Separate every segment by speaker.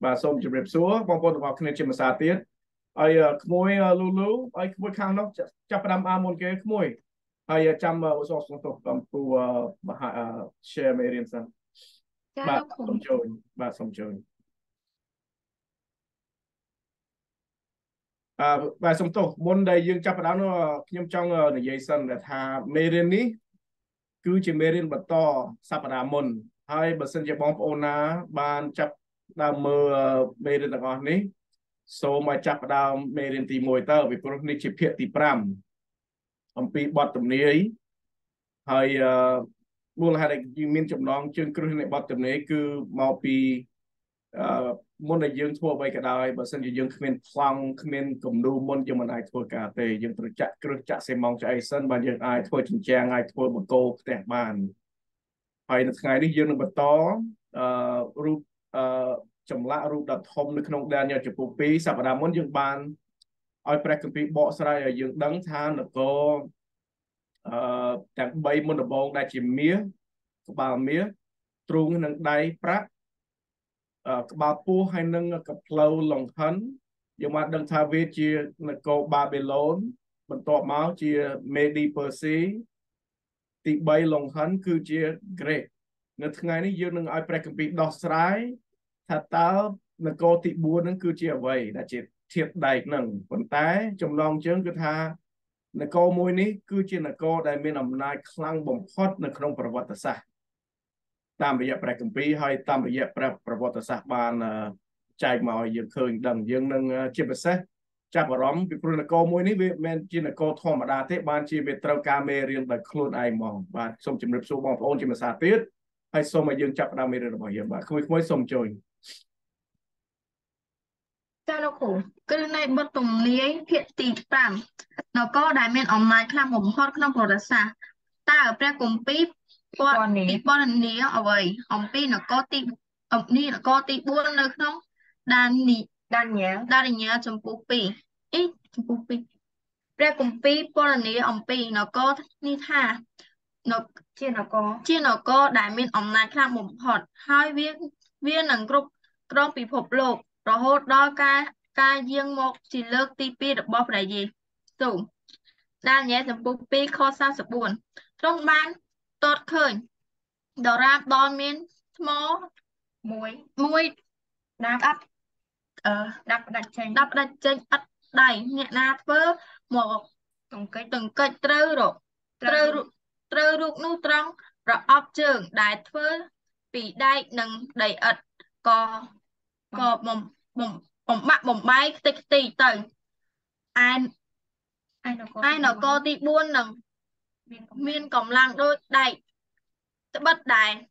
Speaker 1: bà xôm chụp đẹp xuống bong bóng vào kia trên một xa tiết ai khmôi lulu ai khmôi khang nó chắp đam amon kia khmôi ai chăm ô sô sô tô cầm tu share mấy riêng sang
Speaker 2: ចា
Speaker 1: bà
Speaker 2: លោកគ្រូ
Speaker 1: xôm chơi bà xôm chơi bà xôm tô môn đây dương chắp đam nó nhâm trong để dây sân để thà mê riêng ní cứ chỉ mê riêng bật to sắp đam môn hai bật sân chỉ bóng ôn na ban chắp đam mơ mê riêng đặc ní số mà chắp đam mê riêng tì mồi tơ vì pro ní chỉ phiệt tì pram ông pi bọt tụm ní ấyហើយមូលហេតុដែលយើងមានចំណងជើងគ្រឹះនៃបទទំនេរគឺមកពីមុនដែលយើងធ្វើអ្វីក៏ដោយបើសិនជាយើងគ្មានប្លង់គ្មានគំនូរមុនយើងមិនអាចធ្វើការទេយើងត្រូវចាក់គ្រឹះចាក់សេម៉ង់ឆ្អីសិនបើយើងអាចធ្វើជញ្ជាំងអាចធ្វើបង្គោលផ្ទះបានហើយនៅថ្ងៃនេះយើងនឹងបន្តរូបចម្លាក់រូបដ៏ធំនៅក្នុងដែនញចំពោះ2សប្តាហ៍មុនយើងបានឲ្យព្រះគម្ពីរបកស្រាយឲ្យយើងដឹងថានគរទាំង3មុនដំបូងដែលជាមាសក្បាលមាសទ្រូងនិងដៃប្រាក់ក្បាលពោះហើយនឹងកផ្លូវលង្ហិនយើងបានដឹងថាវាជានគរបាបេឡូនបន្ទាប់មកជាមេឌីពឺស៊ីទី3លង្ហិនគឺជាក្រិកនៅថ្ងៃនេះយើងនឹងឲ្យព្រះគម្ពីរដោះស្រាយថាតើនគរទី4នឹងគឺជាអ្វីដែលជាធាតុដែកនឹងប៉ុន្តែចំណងជើងគឺថានគរមួយនេះគឺជានគរដែលមានអំណាចខ្លាំងបំផុតនៅក្នុងប្រវត្តិសាស្ត្រតាមរយៈព្រះគម្ពីរហើយតាមរយៈប្រវត្តិសាស្ត្របានចែកមកឲ្យយើងឃើញដឹងយើងនឹងជាពិសេសចាប់អារម្មណ៍ពីព្រោះនគរមួយនេះវាមិនមែនជានគរធម្មតាទេបានជាវាត្រូវការមេរៀនដោយខ្លួនឯងហ្មងបាទសូមជម្រាបសួរបងប្អូនជាភាសាទៀតហើយសូមឲ្យយើងចាប់ផ្ដើមមេរៀនរបស់យើងបាទក្មួយៗសូមជួយ
Speaker 2: ចាលោកគ្រូគឺនៃបទទំនាយភាគទី5នគរដែលមានអំណាចខ្លាំងបំផុតក្នុងប្រវត្តិសាស្ត្រតើព្រះគម្ពីរពណ៌នាអ្វីអំពីនគរទី4នៅក្នុងដានីញ៉ាចំពោះ2ចំពោះ2ព្រះគម្ពីរពណ៌នាអំពីនគរនេះថាជានគរដែលមានអំណាចខ្លាំងបំផុតហើយវានឹងគ្រប់គ្រងពិភពលោករហូតដល់ការយាងមកជាលើកទី2របស់ព្រះយេស៊ូវដានីយ៉ែលចំពោះ2ខ44ទ្រង់បានទតឃើញដរាបដល់មានថ្មមួយដាប់ផ្ដាច់ចេញឥតដៃអ្នកណាធ្វើមកទង្គិចត្រូវរូបនោះត្រង់ប្រអប់ជើងដែលធ្វើពីដែកនិងដីឥដ្ឋក៏បំបាក់បំបែកខ្ទេចខ្ទីទៅឯនគរទី4នឹងមានកម្លាំងដូចដែកត្បិត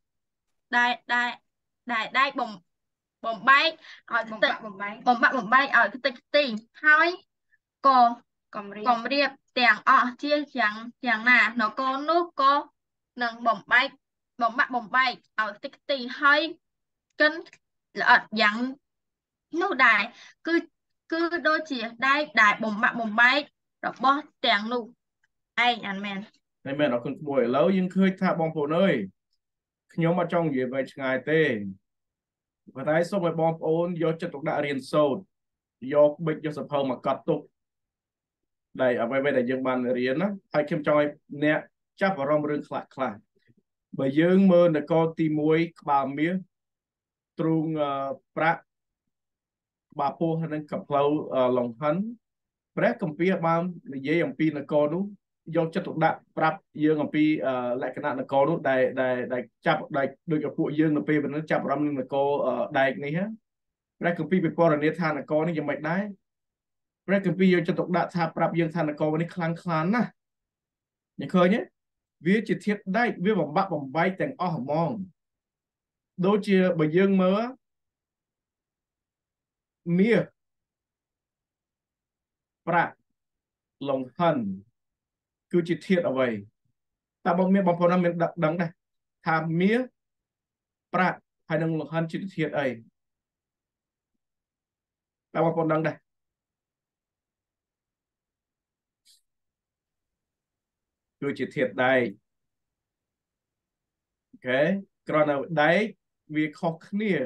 Speaker 2: ដែលដែកបំបែកឲ្យខ្ទេចបំបាក់បំបែកឲ្យខ្ទេចខ្ទីហើយក៏គម្រាបទាំងអស់ជាយ៉ាងណានគរនោះក៏នឹងបំបាក់បំបែកឲ្យខ្ទេចខ្ទីហើយកិនល្អិតយ៉ាងនោះដែរគឺដូចជាដែកដែលបំបាក់បំបែករបស់ទាំងនោះឯងអានមែន
Speaker 1: តែមែនអរគុណក្មួយឥឡូវយើងឃើញថាបងប្អូនអើយខ្ញុំអត់ចង់និយាយវែងឆ្ងាយទេប៉ុន្តែសូមឲ្យបងប្អូនយកចិត្តទុកដាក់រៀនសូត្រយកប៊ិចយកសភៅមកកត់ទុកដែលអ្វីៗដែលយើងបានរៀនណាហើយខ្ញុំចង់ឲ្យអ្នកចាប់អារម្មណ៍រឿងខ្លះបើយើងមើលនគរទី1ក្បាលមាសទ្រូងប្រាក់ក្បាលពោះនិងកផ្លូវលង្ហិនព្រះគម្ពីរបាននិយាយអំពីនគរនោះយកចិត្តទុកដាក់ប្រាប់យើងអំពីលក្ខណៈនគរនោះដែលចាប់ដូចឲ្យពួកយើងនៅពេលហ្នឹងចាប់អារម្មណ៍នឹងនគរដែកនេះព្រះគម្ពីរពិពណ៌នាថានគរនេះយ៉ាងម៉េចដែរព្រះគម្ពីរយកចិត្តទុកដាក់ថាប្រាប់យើងថានគរនេះខ្លាំងខ្លាណាស់យើងឃើញទេវាជាធាតុដែកវាបំបាក់បំបែកទាំងអស់ហ្មងដូចជាបើយើងមើលមាសប្រាក់លង្ហិនគឺជាធាតុអ្វីតើបងប្អូនមានដឹងដែរថាមាសប្រាក់ហើយនឹងលង្ហិនជាធាតុអីតើបងប្អូនដឹងដែរគឺជាធាតុដែកអូខេគ្រាន់តែដែកវាខុសគ្នា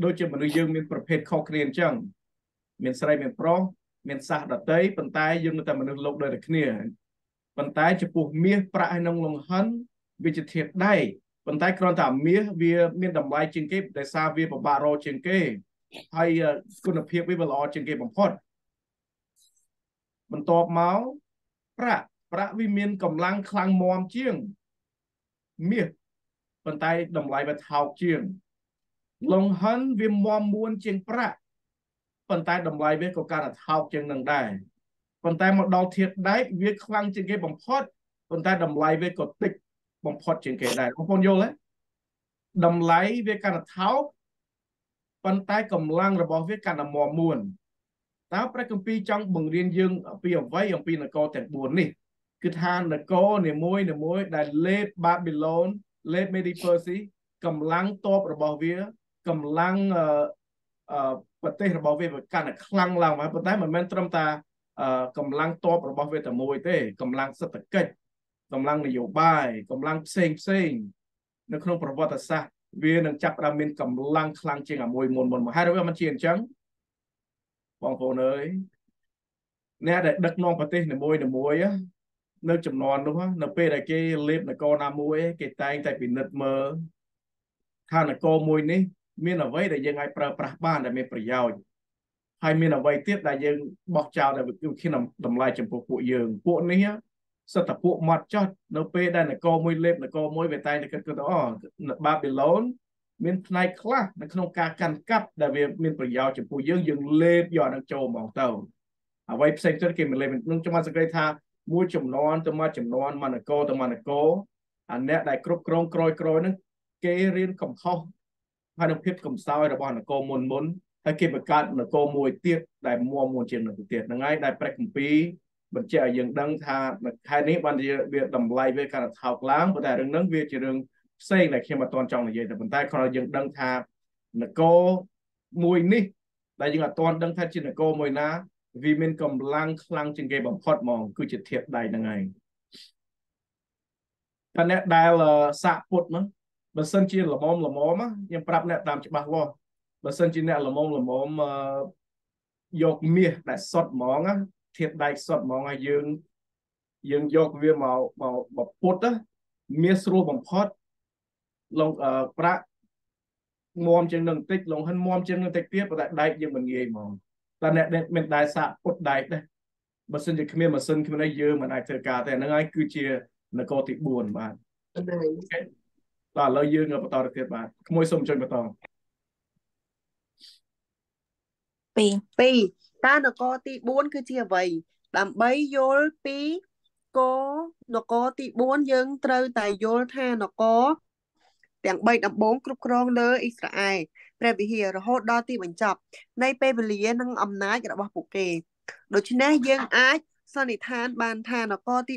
Speaker 1: ដូចជាមនុស្សយើងមានប្រភេទខុសគ្នាអញ្ចឹងមានស្រីមានប្រុសមានសាសដតីប៉ុន្តែយើងនៅតែមនុស្សលោកដូចតែគ្នាប៉ុន្តែចំពោះមាសប្រាក់ហើយនឹងលង្ហិនវាជាធាតុដែកប៉ុន្តែគ្រាន់តែមាសវាមានតម្លៃជាងគេដោយសារវាពិបាករកជាងគេហើយគុណភាពវាល្អជាងគេបំផុតបន្ទាប់មកប្រាក់វាមានកម្លាំងខ្លាំងមាំជាងមាសប៉ុន្តែតម្លៃវាថោកជាងលង្ហិនវាមាំមួនជាងប្រាក់ប៉ុន្តែតម្លៃវាក៏កាន់តែថោកជាងនឹងដែរប៉ុន្តែមកដល់ធាតុដែកវាខ្លាំងជាងគេបំផុតប៉ុន្តែតម្លៃវាក៏តិចបំផុតជាងគេដែរបងប្អូនយល់ទេតម្លៃវាកាន់តែថោកប៉ុន្តែកម្លាំងរបស់វាកាន់តែមាំមួនតើព្រះគម្ពីរចង់បង្រៀនយើងពីអ្វីអំពីនគរទាំង4នេះគឺថានគរនីមួយដែលលេបបាប៊ីឡូនលេបមេឌីពើស៊ីកម្លាំងតបរបស់វាកម្លាំងប្រទេសរបស់វាកាន់តែខ្លាំងឡើងហើយប៉ុន្តែមិនមែនត្រឹមតែកម្លាំងតបរបស់វាតែមួយទេកម្លាំងសេដ្ឋកិច្ចកម្លាំងនយោបាយកម្លាំងផ្សេងនៅក្នុងប្រវត្តិសាស្ត្រវានឹងចាប់ផ្ដើមមានកម្លាំងខ្លាំងជាងអាមួយមុនមកហើយវាមិនជាអញ្ចឹងបងប្អូនអើយអ្នកដែលដឹកនាំប្រទេសនីមួយនៅចំនួននោះនៅពេលដែលគេលេបនគរណាមួយគេតែងតែពិនិត្យមើលថានគរមួយនេះមានអ្វីដែលយើងអាចប្រើប្រាស់បានដែលមានប្រយោជន៍ហើយមានអ្វីទៀតដែលយើងបោះចោលដែលវាតម្លៃចំពោះពួកយើងពួកនេះសិតតែពួកមាត់ចត់នៅពេលដែលនគរមួយលេបនគរមួយវាតែងតែគិតទៅបាប៊ីឡូនមានផ្នែកខ្លះនៅក្នុងការកាន់កាប់ដែលវាមានប្រយោជន៍ចំពោះយើងលេបយកនឹងចូលហ្មងទៅអ្វីផ្សេងទៀតគេមិនលេបនឹងខ្ញុំសង្កេតថាមួយចំនួនទៅមកចំនួននគរទៅនគរអាអ្នកដែលគ្រប់គ្រងក្រោយហ្នឹងគេរៀនកំហុសហើយនឹងភាពកំសោយរបស់នគរមុនហើយគេបង្កើតនគរមួយទៀតដែលមាំមួនជាងនឹងទៀតហ្នឹងហើយដែលព្រះគម្ពីរបញ្ជាក់ឲ្យយើងដឹងថាខែនេះបានវាតម្លៃវាកាន់តែថោកឡើងប៉ុន្តែរឿងហ្នឹងវាជារឿងផ្សេងដែលខ្ញុំអត់ទាន់ចង់និយាយតែប៉ុន្តែគ្រាន់តែយើងដឹងថានគរមួយនេះដែលយើងអត់ទាន់ដឹងថាជានគរមួយណាវាមានកម្លាំងខ្លាំងជាងគេបំផុតហ្មងគឺជាធាតុដែកហ្នឹងហើយតែអ្នកដែលសាកពុតហ្នឹងបើសិនជាល្មមខ្ញុំប្រាប់អ្នកតាមច្បាស់លាស់បើសិនជាអ្នកល្មមយកមាសដែលសុទ្ធហ្មងធាតុដែកសុទ្ធហ្មងហើយយើងយកវាមកពុតមាសស្រួលបំផុតលងប្រាក់មាំជាងនឹងតិចលងហិនមាំជាងនឹងតិចទៀតប៉ុន្តែដែកយើងមិនងាយហ្មងតែអ្នកមានដែរសាកពុតដែកដែរបើសិនជាគ្មានម៉ាស៊ីនគ្មានអីយើងមិនអាចធ្វើការទេហ្នឹងហើយគឺជានគរទី4បាទបាទឥឡូវយើងបន្តទៅទៀតបាទក្មួយសូមជួយបន្ត
Speaker 3: 2តើនគរទី4គឺជាអ្វីដើម្បីយល់ពីគោលនគរទី4យើងត្រូវតែយល់ថានគរទាំង3ដំបូងគ្រប់គ្រងលើអ៊ីស្រាអែលព្រះវិហាររហូតដល់ទីបញ្ចប់នៃពេលវេលានិងអំណាចរបស់ពួកគេដូច្នេះយើងអាចសន្និដ្ឋានបានថានគរទី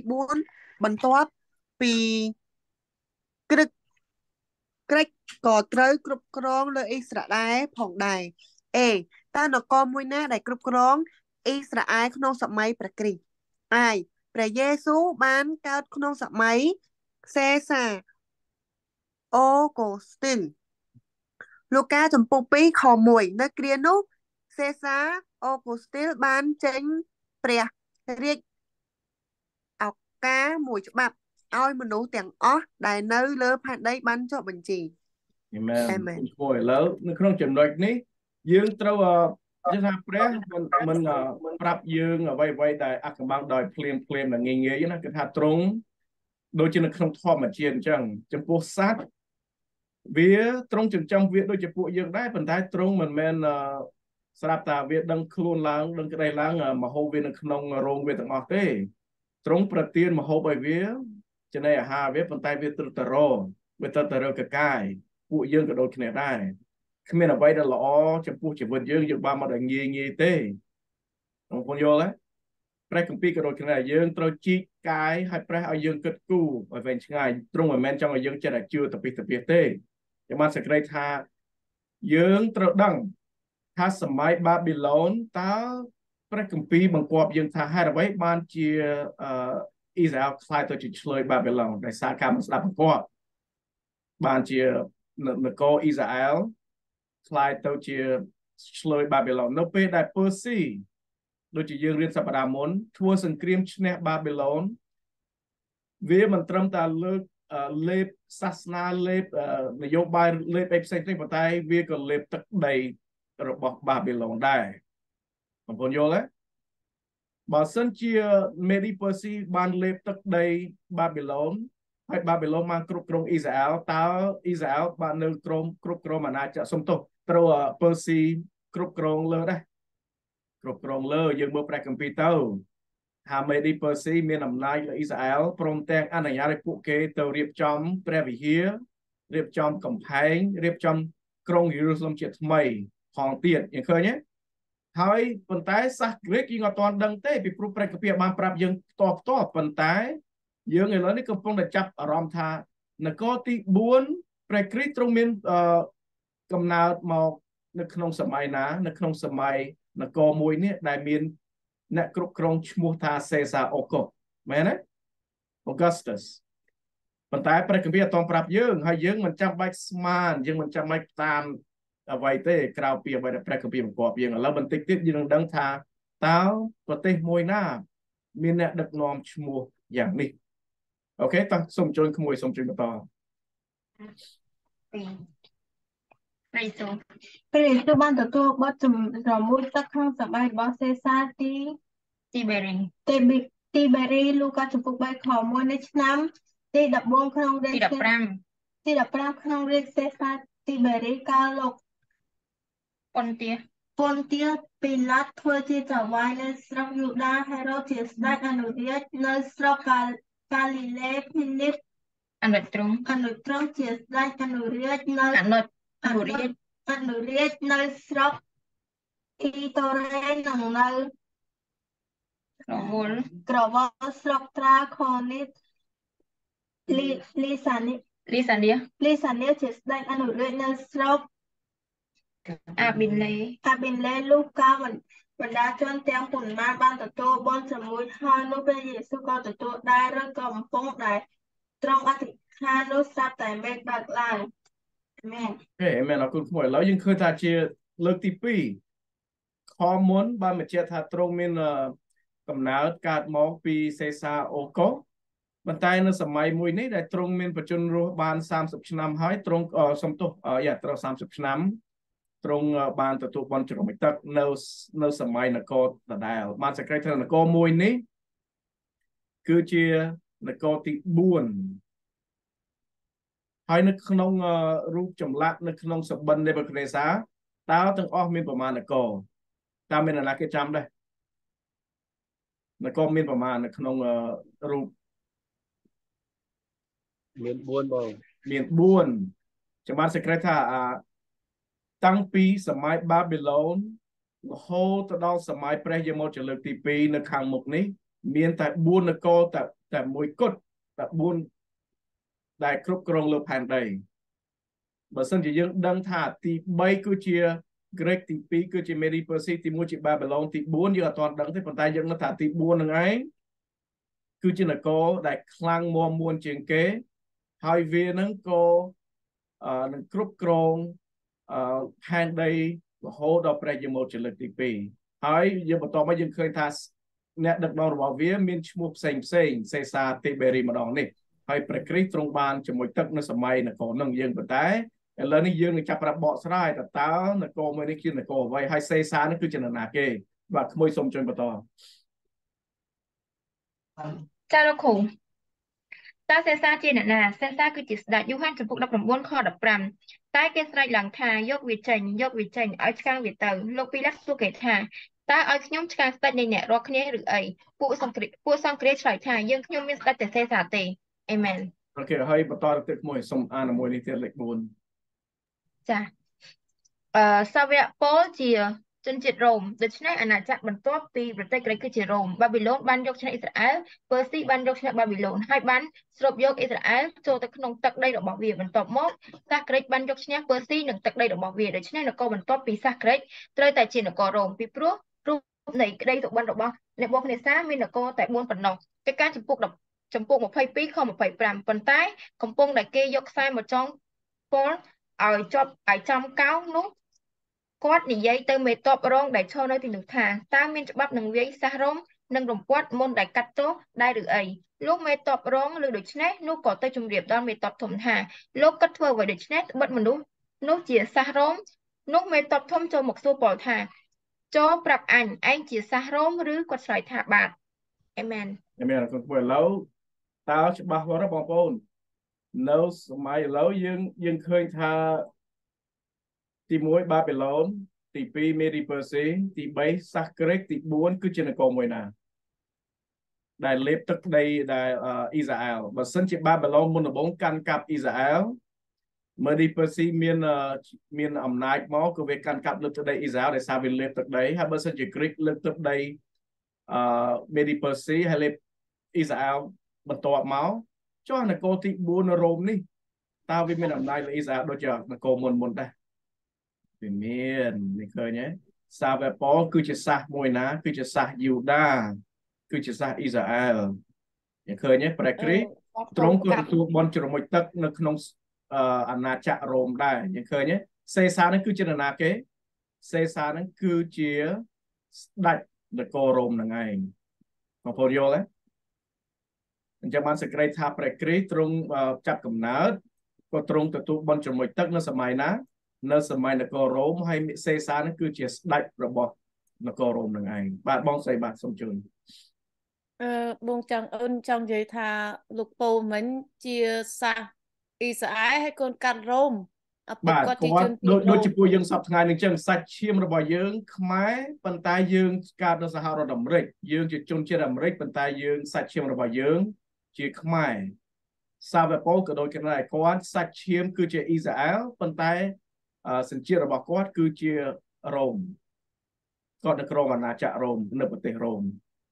Speaker 3: 4បន្ទាប់ពីក្រឹកក៏ត្រូវគ្រប់គ្រងលើអ៊ីស្រាអែលផងដែរតើនគរមួយណាដែលគ្រប់គ្រងអ៊ីស្រាអែលក្នុងសម័យព្រះគ្រីស្ទព្រះយេស៊ូវបានកើតក្នុងសម័យសេសាអូកូស្ទីនលូកាចំពុក2ខ1នៅគ្រានោះសេសាអូកូស្ទីនបានចេញព្រះរាជឱកាសមួយច្បាប់ឲ្យមនុស្សទាំងអស់ដែលនៅលើផែនដីបានចុះបញ្ជី
Speaker 1: អាមែនគួរឥឡូវនៅក្នុងចំណុចនេះយើងត្រូវនិយាយថាព្រះមិនប្រាប់យើងអ្វីដែលអក្បាំងដោយភ្លាមដែលងាយណាគឺថាត្រង់ដូចជានៅក្នុងធម្មជាតិអញ្ចឹងចំពោះសត្វវាត្រង់ចិញ្ចឹមវាដូចជាពួកយើងដែរប៉ុន្តែត្រង់មិនមែនស្រាប់តែវាដឹងខ្លួនឡើងដឹងក្តីឡើងមហូបវានៅក្នុងរោងវាទាំងអស់ទេត្រង់ប្រទានមហូបឲ្យវាចំណីអាហារវាប៉ុន្តែវាត្រូវតែរកកាយពួកយើងក៏ដូចគ្នាដែរគ្មានអ្វីដែលល្អចំពោះជីវិតយើងបានមកដល់ងាយទេបងប្អូនយល់ទេព្រះគម្ពីរក៏ដូចគ្នាយើងត្រូវជីកកាយឲ្យព្រះឲ្យយើងគិតគូរឲ្យវែងឆ្ងាយទ្រង់មិនមែនចង់ឲ្យយើងចិត្តឲ្យជឿទៅពីទេខ្ញុំបានសង្កេតថាយើងត្រូវដឹងថាសម័យបាប៊ីឡូនតើព្រះគម្ពីរបង្គាប់យើងថាហេតុអ្វីបានជាអ៊ីស្រាអែលខ្លាយទៅជាឆ្លើយបាប៊ីឡូនដោយសារការមិនស្ដាប់បង្គាប់បានជានគរអ៊ីស្រាអែលខ្លាយទៅជាឆ្លើយបាប៊ីឡូននៅពេលដែលពឺស៊ីដូចជាយើងរៀនសប្តាហ៍មុនធ្វើសង្គ្រាមឈ្នះបាប៊ីឡូនវាមិនត្រឹមតែលើកលេបសាសនាលេបនយោបាយលេបអីផ្សេងៗប៉ុន្តែវាក៏លេបទឹកដីរបស់បាប៊ីឡូនដែរបងប្អូនយល់ទេបើសិនជាមេឌីពឺស៊ីបានលេបទឹកដីបាប៊ីឡូនហើយបាប៊ីឡូនបានគ្រប់គ្រងអ៊ីស្រាអែលតើអ៊ីស្រាអែលបាននៅគ្រប់គ្រងអាណាចក្រសុំទោសត្រូវពឺស៊ីគ្រប់គ្រងលើដែរគ្រប់គ្រងលើយើងមើលព្រះគម្ពីរទៅហាមេឌីពឺស៊ីមានអំណាចលើអ៊ីស្រាអែលព្រមទាំងអនុញ្ញាតឲ្យពួកគេទៅរៀបចំព្រះវិហាររៀបចំកំផែងរៀបចំក្រុងយេរូសាឡិមជាថ្មីផងទៀតយើងឃើញទេហើយប៉ុន្តែសាសក្រិកយើងអត់ទាន់ដឹងទេពីព្រោះព្រះគម្ពីរបានប្រាប់យើងផ្ទាល់ប៉ុន្តែយើងឥឡូវនេះកំពុងតែចាប់អារម្មណ៍ថានគរទី4ព្រះគ្រីស្ទទ្រង់មានកំណើតមកនៅក្នុងសម័យណានៅក្នុងសម័យនគរមួយនេះដែលមានអ្នកគ្រប់គ្រងឈ្មោះថាសេសាអូកុសមែនទេ Augustus ប៉ុន្តែព្រះគម្ពីរអត់ទាន់ប្រាប់យើងហើយយើងមិនចាំបាច់ស្មានយើងមិនចាំបាច់តាមអ្វីទេក្រៅពីអ្វីដែលព្រះគម្ពីរបង្គាប់យើងឥឡូវបន្តិចទៀតយើងនឹងដឹងថាតើប្រទេសមួយណាមានអ្នកដឹកនាំឈ្មោះយ៉ាងនេះអូខេតោះសូមជួយក្មួយសូមជួយបន្ត
Speaker 2: ព្រះយេស៊ូវបានទទួលបទរមួយទឹកក្នុងសម័យរបស់សេសាទីបេរីលូកាចំពុក3ខ1នៃឆ្នាំទី14ក្នុងរាជទី15ក្នុងរាជសេសាទីបេរីកាលលោកប៉ុនទាពីឡាតធ្វើជាចៅហ្វាយនៅស្រុកយូដាហេរ៉ូជាស្ដេចអនុរាជនៅស្រុកកាលីលេភីលីបអនុទ្រង់ជាស្ដេចអនុរាជនៅស្រុកអ៊ីតូរ៉េនិងនៅក្រវល់ស្រុកត្រាខូនីតលីសានីជាស្ដេចអនុរាជនៅស្រុកអាប៊ីលេលូកាបណ្ដាជនទាំងប៉ុន្មានបានទទួលបុណ្យជាមួយហើយនោះព្រះយេស៊ូវក៏ទទួលដែរឬក៏កំពុងដែលទ្រង់អធិដ្ឋាននោះស្រាប់តែមេឃបើកឡើងអាមែន
Speaker 1: អាមែនអរគុណក្មួយឥឡូវយើងឃើញថាជាលើកទី2ខមុនបានបញ្ជាក់ថាទ្រង់មានកំណើតកើតមកពីសេសាអូកុសប៉ុន្តែនៅសម័យមួយនេះដែលទ្រង់មានបច្ចុប្បន្នរស់បាន30ឆ្នាំហើយទ្រង់សំទោសត្រូវ30ឆ្នាំទ្រង់បានទទួលបុណ្យជ្រំទឹកនៅសម័យនគរដដែលបានសេចក្តីថានគរមួយនេះគឺជានគរទី4ហើយនៅក្នុងរូបចម្លាក់នៅក្នុងសបិននេបូកាដនេសាតើទាំងអស់មានប្រមាណនគរតើមានអ្នកណាគេចាំដែរនគរមានប្រមាណនៅក្នុងរូប
Speaker 4: មាន4បង
Speaker 1: មាន4ចាំបានសេចក្តីថាតាំងពីសម័យបាប៊ីឡូនរហូតទៅដល់សម័យព្រះយមោចលើកទី2នៅខាងមុខនេះមានតែ4នគរតែមួយគត់តែ4ដែលគ្រប់គ្រងលើផែនដីបើសិនជាយើងដឹងថាទី3គឺជា Greek ទី2គឺជា Medi Persia ទី1ជា Babylon ទី4យើងអត់ទាន់ដឹងទេប៉ុន្តែយើងនឹកថាទី4នឹងឯងគឺជានគរដែលខ្លាំងមាំមួនជាងគេហើយវានឹងក៏នឹងគ្រប់គ្រងផែនដីរហូតដល់ព្រះយមោចលើកទី2ហើយយើងបន្តមកយើងឃើញថាអ្នកដឹកនាំរបស់វាមានឈ្មោះផ្សេងសេសាទីបេរីម្ដងនេះហើយព្រះគ្រីស្ទទ្រង់បានជាមួយទឹកនៅសម័យនគរនឹងយើងប៉ុន្តែឥឡូវនេះយើងនឹងចាប់ប្រាប់បកស្រាយតើនគរមួយនេះជានគរអ្វីហើយសេសានេះគឺជានរណាគេបាទក្មួយសូមជួយបន្ត
Speaker 2: ចាលោកគ្រូតើសេសាជាអ្នកណាសេសាគឺជាស្ដេចយូហានចំពុក19ខ15តែគេស្រែកឡើងថាយកវាចេញឲ្យឆ្កាងវាទៅលោកពីឡាសសួរគេថាតើឲ្យខ្ញុំឆ្កាងស្ដេចនៃអ្នករាល់គ្នាឬអីពួកសង្គ្រាមឆ្លើយថាយើងខ្ញុំមានស្ដេចតែសេសាទេអេមែន
Speaker 1: អូខេហើយបន្តទៅមួយសូមអានមួយនេះទៀតលេខ4
Speaker 2: ចាសាវកពលជាជនជាតិរ៉ូមដូច្នេះអាណាចក្របន្ទាប់ពីប្រទេសក្រិកគឺជារ៉ូមបាប៊ីឡូនបានយកឈ្នះអ៊ីស្រាអែលពឺស៊ីបានយកឈ្នះបាប៊ីឡូនហើយបានស្រូបយកអ៊ីស្រាអែលចូលទៅក្នុងទឹកដីរបស់វាបន្ទាប់មកសាសក្រិកបានយកឈ្នះពឺស៊ីនិងទឹកដីរបស់វាដូច្នេះនគរបន្ទាប់ពីសាសក្រិកត្រូវតែជានគររ៉ូមពីព្រោះរូបនៃក្តីសុបិនរបស់នេបូកាដនេសាមាននគរតែ4ប៉ុណ្ណោះកិច្ចការចំពុក22ខ25ប៉ុន្តែកំពុងតែគេយកខ្សែមកចងពលឲ្យចំកោងនោះគាត់និយាយទៅមេតបរងដែលឈរនៅទីនោះថាតើមានច្បាប់នឹងវាយសះរំនិងរំពាត់មុនដែលកាត់ទោសដែរឬអីលោកមេតបរងលើដូច្នេះនោះក៏ទៅជម្រាបដល់មេតបធំថាលោកគិតធ្វើអ្វីដូច្នេះត្បិតមនុស្សនោះជាសះរំនោះមេតបធំចូលមកសួរពលថាចូលប្រាប់អញឯងជាសះរំឬគាត់ឆ្លើយថាបាទអេមែន
Speaker 1: មានអរគុណឥឡូវតើច្បាស់បងប្អូននៅសម័យឥឡូវយើងឃើញថាទី1បាប៊ីឡូនទី2មេឌីពឺស៊ីទី3សាសក្រិកទី4គឺជានគរមួយណាដែលលេបទឹកដីដែលអ៊ីស្រាអែលបើសិនជាបាប៊ីឡូនមុនដំបូងកាន់កាប់អ៊ីស្រាអែលមេឌីពឺស៊ីមានអំណាចមកក៏វាកាន់កាប់លើទឹកដីអ៊ីស្រាអែលដោយសារវាលេបទឹកដីហើយបើសិនជាក្រិកលើកទឹកដីមេឌីពឺស៊ីហើយលេបអ៊ីស្រាអែលបន្ទាប់មកចុះនគរទី4រ៉ូមនេះតើវាមានអំណាចលើអ៊ីស្រាអែលដូចជានគរមុនដែរវាមាននេះឃើញទេសាវែប៉ូលគឺជាសាសមួយណាគឺជាសាសយូដាគឺជាសាសអ៊ីស្រាអែលយើងឃើញទេព្រះគ្រីស្ទទ្រង់ក៏ទទួលបន់ជ្រមុជទឹកនៅក្នុងអាណាចក្ររ៉ូមដែរយើងឃើញទេសេសានឹងគឺជានរណាគេសេសានឹងគឺជាស្ដេចនគររ៉ូមនឹងឯងបងប្អូនយល់ទេអញ្ចឹងបានសេចក្តីថាព្រះគ្រីស្ទទ្រង់ចាប់កំណើតក៏ទ្រង់ទទួលបន់ជ្រមុជទឹកនៅសម័យណានៅសម័យនគររ៉ូមហើយសេសានឹងគឺជាស្ដេចរបស់នគររ៉ូមនឹងឯងបាទបងស្រីបាទសូមជឿន
Speaker 4: បងចង់អូនចង់និយាយថាលោកពូមិញជាសាសអ៊ីស្រាអែលហើយកូនកាត់រ៉ូម
Speaker 1: បាទគាត់ដូចជាពួកយើងសពថ្ងៃនេះចឹងសាច់ឈាមរបស់យើងខ្មែរប៉ុន្តែយើងកើតនៅសហរដ្ឋអាមេរិកយើងជាជនជាតិអាមេរិកប៉ុន្តែយើងសាច់ឈាមរបស់យើងជាខ្មែរសាវែប៉ូលក៏ដូចគ្នាដែរគាត់សាច់ឈាមគឺជាអ៊ីស្រាអែលប៉ុន្តែសញ្ជាតិរបស់គាត់គឺជារ៉ូមគាត់នៅក្នុងអាណាចក្ររ៉ូមនៅប្រទេសរ៉ូម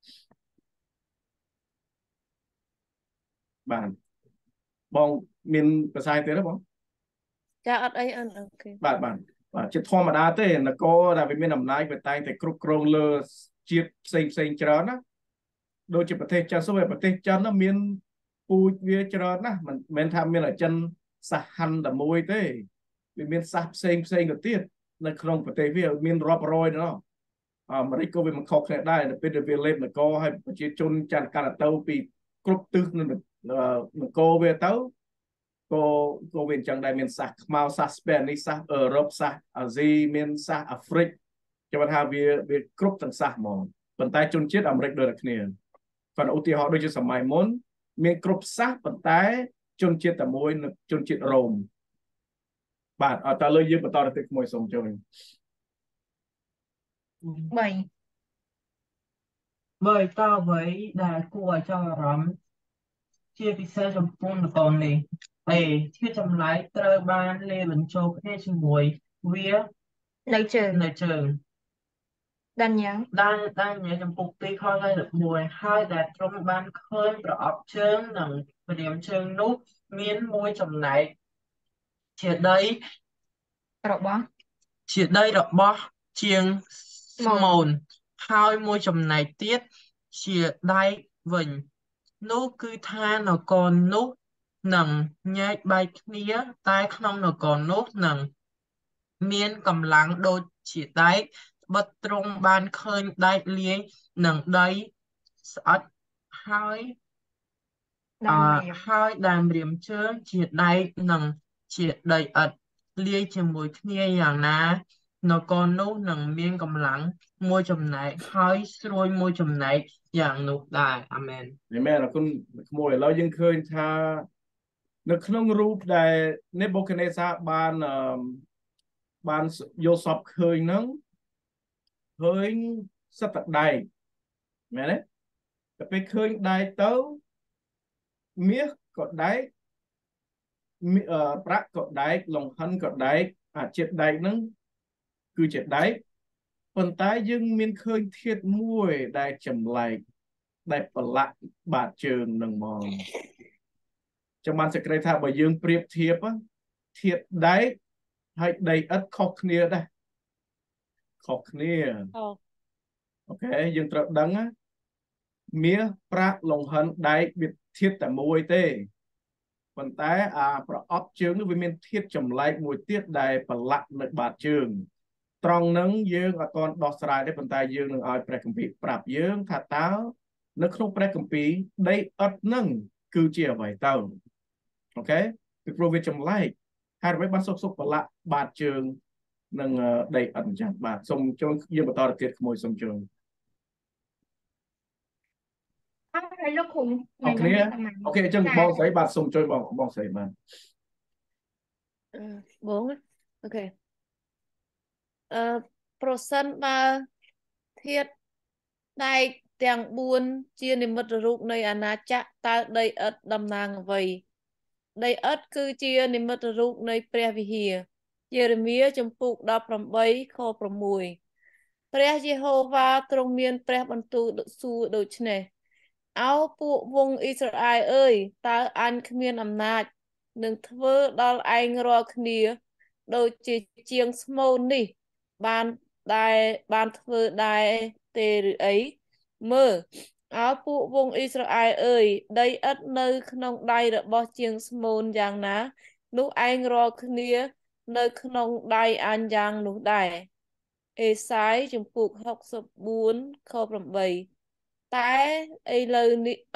Speaker 1: បាទបងមានប្រសាសន៍ទៀតទេបង
Speaker 4: ចាអត់អីអូខេ
Speaker 1: បាទជាធម្មតាទេនគរដែលវាមានអំណាចវាតែងតែគ្រប់គ្រងលើជាតិផ្សេងច្រើនណាដូចជាប្រទេសចិនសូវប្រទេសចិនមានពូជវាច្រើនណាស់មិនមែនថាមានអចិនសាសហាន់តែមួយទេវាមានសាសផ្សេងទៅទៀតនៅក្នុងប្រទេសវាមានរាប់រយណោះអាមេរិកក៏វាមិនខុសគ្នាដែរទៅពេលវាលេបនគរហើយប្រជាជនចាត់កាន់ទៅពីគ្រប់ទិសនៅនគរវាទៅក៏វាអញ្ចឹងដែរមានសាសខ្មៅសាសស្ប៉េនីសាសអឺរ៉ុបសាសអាស៊ីមានសាសអាហ្វ្រិកគេថាវាគ្រប់ទាំងសាសហ្មងប៉ុន្តែជនជាតិអាមេរិកដូចគ្នាគាត់ឧទាហរណ៍ដូចជាសម័យមុនមានគ្រប់សាសប៉ុន្តែជនជាតិតែមួយនៅជនជាតិរ៉ូមបាទអត់តើលើយើងបន្តទៅទីមួយសូមចូលវិញ
Speaker 5: បើតើអ្វីដែលគួរឲ្យចាប់អារម្មណ៍ជាពិសេសចំពោះនគរនេះជាចម្លែកត្រូវបានលាយបញ្ចូលគ្នាជាមួយវា
Speaker 2: នៅជើងដានញ៉ាំ
Speaker 5: ចំពុក2ខ11ហើយដែលទ្រង់បានឃើញប្រអប់ជើងនិងព្រាមជើងនោះមានមួយចំណែកជាដីរបស់ជាងស្មូនហើយមួយចំណែកទៀតជាដែកវិញនោះគឺថានគរនោះនឹងញែកបែកគ្នាតែក្នុងនគរនោះនឹងមានកម្លាំងដូចជាដែកបិទទ្រង់បានឃើញដែកលាយនឹងដីស្អិតហើយដើមរៀមជើងជាដែកនិងជាដីឥដ្ឋលាយជាមួយគ្នាយ៉ាងណានគរនោះនឹងមានកម្លាំងមួយចំណែកហើយស្រួយមួយចំណែកយ៉ាងនោះដែរអាមែន
Speaker 1: អរគុណក្មួយឥឡូវយើងឃើញថានៅក្នុងរូបដែលនេបូកានេសាបានយកសពឃើញហ្នឹងឃើញសិតតែដែកមែនទេតែពេលឃើញដែកទៅមាសក៏ដែកប្រាក់ក៏ដែកលង្ហិនក៏ដែកអាជាតិដែកហ្នឹងគឺជាដែកប៉ុន្តែយើងមានឃើញធាតុមួយដែលចម្លែកដែលប្រឡាក់បាតជើងនឹងមកចាំបានសេចក្តីថាបើយើងប្រៀបធៀបធាតុដែកហើយដីឥដ្ឋខុសគ្នាដែរខុសគ្នាអូខេយើងត្រូវដឹងមាសប្រាក់លង្ហិនដែកវាធាតុតែមួយទេប៉ុន្តែអាប្រអប់ជើងនោះវាមានធាតុចម្លែកមួយទៀតដែលប្រឡាក់នៅបាតជើងត្រង់ហ្នឹងយើងអត់ទាន់ដោះស្រាយទេប៉ុន្តែយើងនឹងឲ្យព្រះគម្ពីរប្រាប់យើងថាតើនៅក្នុងព្រះគម្ពីរដីឥដ្ឋហ្នឹងគឺជាអ្វីទៅអូខេពីព្រោះវាចម្លែកហើយអ្វីបានសុកប្រឡាក់បាតជើងនឹងដីឥដ្ឋអញ្ចឹងបាទសូមចូលយើងបន្តទៅទៀតក្មួយសូមចូល
Speaker 2: ហើយលោកគ្រូ
Speaker 1: អរគ្នាអូខេអញ្ចឹងបងស្រីបាទសូមជួយបងស្រីបាទ
Speaker 4: បងអូខេប្រសិនបើធាតុដែកទាំង4ជានិមិត្តរូបនៃអាណាចក្រតើដីឥដ្ឋតំណាងអ្វីដីឥដ្ឋគឺជានិមិត្តរូបនៃព្រះវិហារយេរេមៀជំពូក18ខ6ព្រះយេហូវ៉ាទ្រង់មានព្រះបន្ទូលសួរដូចនេះអោពួកវង្សអ៊ីស្រាអែលអើយតើអញគ្មានអំណាចនឹងធ្វើដល់ឯងរាល់គ្នាដូចជាជាងស្មូននេះបានធ្វើដែរទេឬអីមើលអោពួកវង្សអ៊ីស្រាអែលអើយដីឥដ្ឋនៅក្នុងដៃរបស់ជាងស្មូនយ៉ាងណានោះឯងរាល់គ្នានៅក្នុងដៃអញយ៉ាងនោះដែរអេសាយជំពូក64ខ8តែឥឡូវ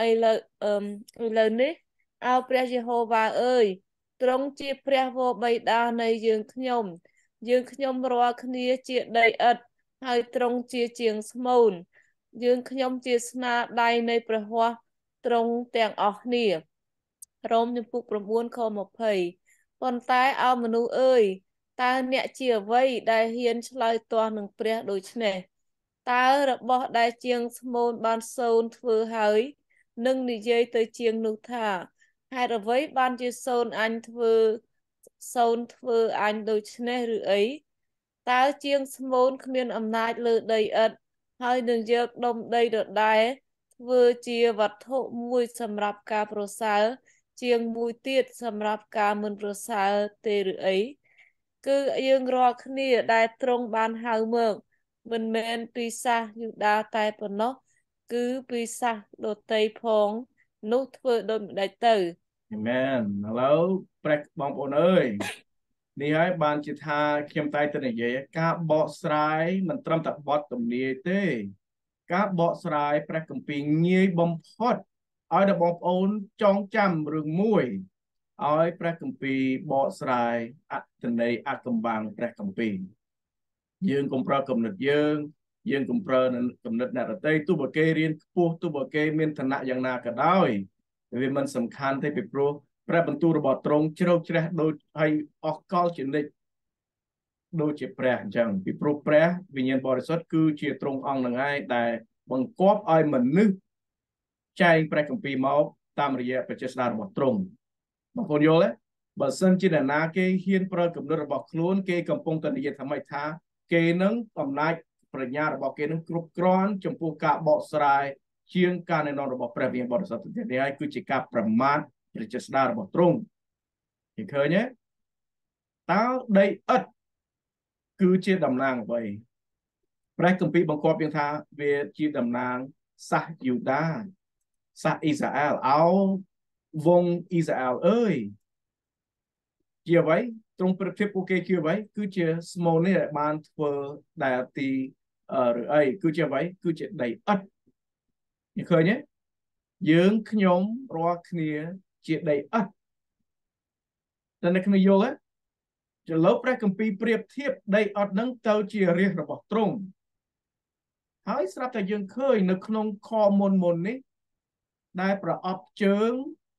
Speaker 4: នេះអោព្រះយេហូវ៉ាអើយទ្រង់ជាព្រះវរបិតានៃយើងខ្ញុំរាល់គ្នាជាដីឥដ្ឋហើយទ្រង់ជាជាងស្មូនយើងខ្ញុំជាស្នាដៃនៃព្រះហស្ថទ្រង់ទាំងអស់គ្នារ៉ូមជំពូក9ខ20ប៉ុន្តែអោមនុស្សអើយតើអ្នកជាអ្វីដែលហ៊ានឆ្លើយទាស់នឹងព្រះដូចនេះតើរបស់ដែលជាងស្មូនបានសូនធ្វើហើយនឹងនិយាយទៅជាងនោះថាហេតុអ្វីបានជាសូនអញធ្វើអញដូចនេះឬអីតើជាងស្មូនគ្មានអំណាចលើដីឥដ្ឋហើយនឹងយកដុំដីដដែលធ្វើជាវត្ថុមួយសម្រាប់ការប្រសើរជាងមួយទៀតសម្រាប់ការមិនប្រសើរទេឬអីគឺយើងរាល់គ្នាដែលទ្រង់បានហៅមកមិនមែនពីសាសយូដាតែប៉ុណ្ណោះគឺពីសាសដទៃផងនោះធ្វើដូចម្ដេចទៅ
Speaker 1: អាមែនឥឡូវព្រះបងប្អូនអើយនេះហើយបានជាថាខ្ញុំតែទៅនិយាយការបកស្រាយមិនត្រឹមតែបទទំនាយទេការបកស្រាយព្រះគម្ពីរងាយបំផុតឲ្យដល់បងប្អូនចងចាំរឿងមួយឲ្យព្រះគម្ពីរបកស្រាយអត្ថន័យអកំបាំងព្រះគម្ពីរយើងកុំប្រើគំនិតយើងកុំប្រើគំនិតអ្នកដទៃទោះបើគេរៀនខ្ពស់ទោះបើគេមានឋានៈយ៉ាងណាក៏ដោយវាមិនសំខាន់ទេពីព្រោះព្រះបន្ទូលរបស់ទ្រង់ជ្រៅជ្រះដូចឲ្យអស់កលជានិច្ចដូចជាព្រះអញ្ចឹងពីព្រោះព្រះវិញ្ញាណបរិសុទ្ធគឺជាទ្រង់អង្គនឹងឯងដែលបង្គាប់ឲ្យមនុស្សចែងព្រះគម្ពីរមកតាមរយៈបច្ចេស្តារបស់ទ្រង់បងប្អូនយល់ទេបើសិនជាអ្នកណាគេហ៊ានប្រើគំនិតរបស់ខ្លួនគេកំពុងតែនិយាយថាម៉េចថាគេនឹងអំណាចប្រាជ្ញារបស់គេនឹងគ្រប់គ្រាន់ចំពោះការបកស្រាយជាងការណែនាំរបស់ព្រះវិញ្ញាណបរិសុទ្ធទៅទៀតនេះហើយគឺជាការប្រមាថព្រះចេស្តារបស់ទ្រង់ឃើញទេតើដីឥដ្ឋគឺជាតំណាងអ្វីព្រះគម្ពីរបង្គាប់យើងថាវាជាតំណាងសាសយូដាសាសអ៊ីស្រាអែលអោវងអ៊ីស្រាអែលអើយជាអ្វីទ្រង់ប្រៀបធៀបពួកគេជាអ្វីគឺជាស្មូននេះដែលបានធ្វើដែលទីឬអីគឺជាអ្វីគឺជាដីឥដ្ឋឃើញទេយើងខ្ញុំរាល់គ្នាជាដីឥដ្ឋតែអ្នកគ្នាយល់ទេចលព្រះគម្ពីរប្រៀបធៀបដីឥដ្ឋនឹងទៅជារាជរបស់ទ្រង់ហើយស្រាប់តែយើងឃើញនៅក្នុងខមុននេះដែលប្រអប់ជើង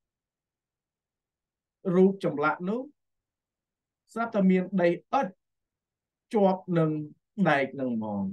Speaker 1: រូបចម្លាក់នោះស្រាប់តែមានដីឥដ្ឋជាប់នឹងដែកនឹងហ្មង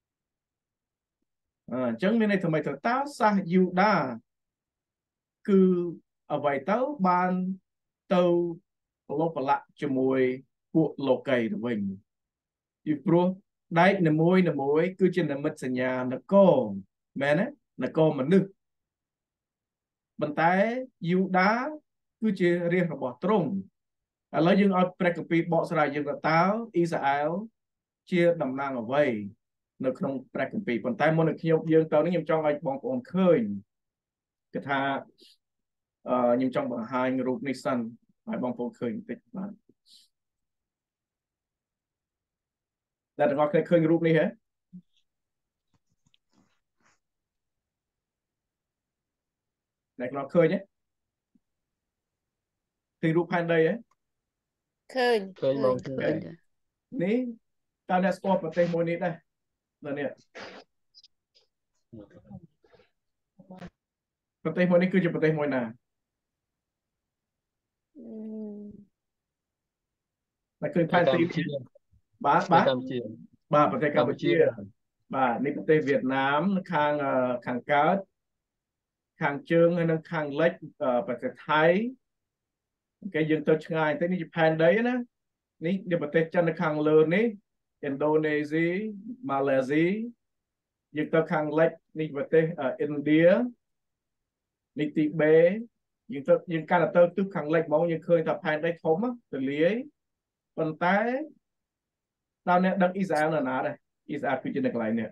Speaker 1: អញ្ចឹងមានន័យថាម៉េចទៅតើសាសយូដាគឺអ្វីទៅបានទៅប្រឡូកប្រឡាក់ជាមួយពួកលោកីទៅវិញពីព្រោះដែកនីមួយគឺជានិមិត្តសញ្ញានគរមែនទេនគរមនុស្សប៉ុន្តែយូដាគឺជារាជរបស់ទ្រង់ឥឡូវយើងឲ្យព្រះគម្ពីរបកស្រាយយើងទៅតើអ៊ីស្រាអែលជាតំណាងអ្វីនៅក្នុងព្រះគម្ពីរប៉ុន្តែមុននឹងយើងទៅនេះខ្ញុំចង់ឲ្យបងប្អូនឃើញគឺថាខ្ញុំចង់បង្ហាញរូបនេះសិនឲ្យបងប្អូនឃើញបន្តិចបាទតែទាំងអស់គ្នាឃើញរូបនេះហ៎អ្នកខ្លះឃើញទេឃើញរូបផែនដីហ៎
Speaker 4: ឃើញ
Speaker 6: ឃើញបងឃើ
Speaker 3: ឃើ
Speaker 6: ញ
Speaker 3: ញ
Speaker 1: នេះតើអ្នកស្គាល់ប្រទេសមួយនេះដែរនៅនេះប្រទេសមួយនេះគឺជាប្រទេសមួយណាតែឃើញផែនទីបាទ
Speaker 6: កម្ពុជា
Speaker 1: បាទប្រទេសកម្ពុជា
Speaker 6: កម្ពុជា
Speaker 1: បាទនេះប្រទេសវៀតណាមខាងកើតខាងជើងហើយនិងខាងលិចប្រទេសថៃគេយើងទៅឆ្ងាយតែនេះជាផែនដីណានេះប្រទេសចិននៅខាងលើនេះឥណ្ឌូនេស៊ីម៉ាឡេស៊ីយើងទៅខាងលិចនេះប្រទេសឥណ្ឌានេះទីបេយើងកាន់តែទៅទិសខាងលិចហ្មងយើងឃើញថាផែនដីធំទលាយប៉ុន្តែតើអ្នកដឹងអ៊ីស្រាអែលនៅណាដែរអ៊ីស្រាអែលគឺជានៅកន្លែងនេះ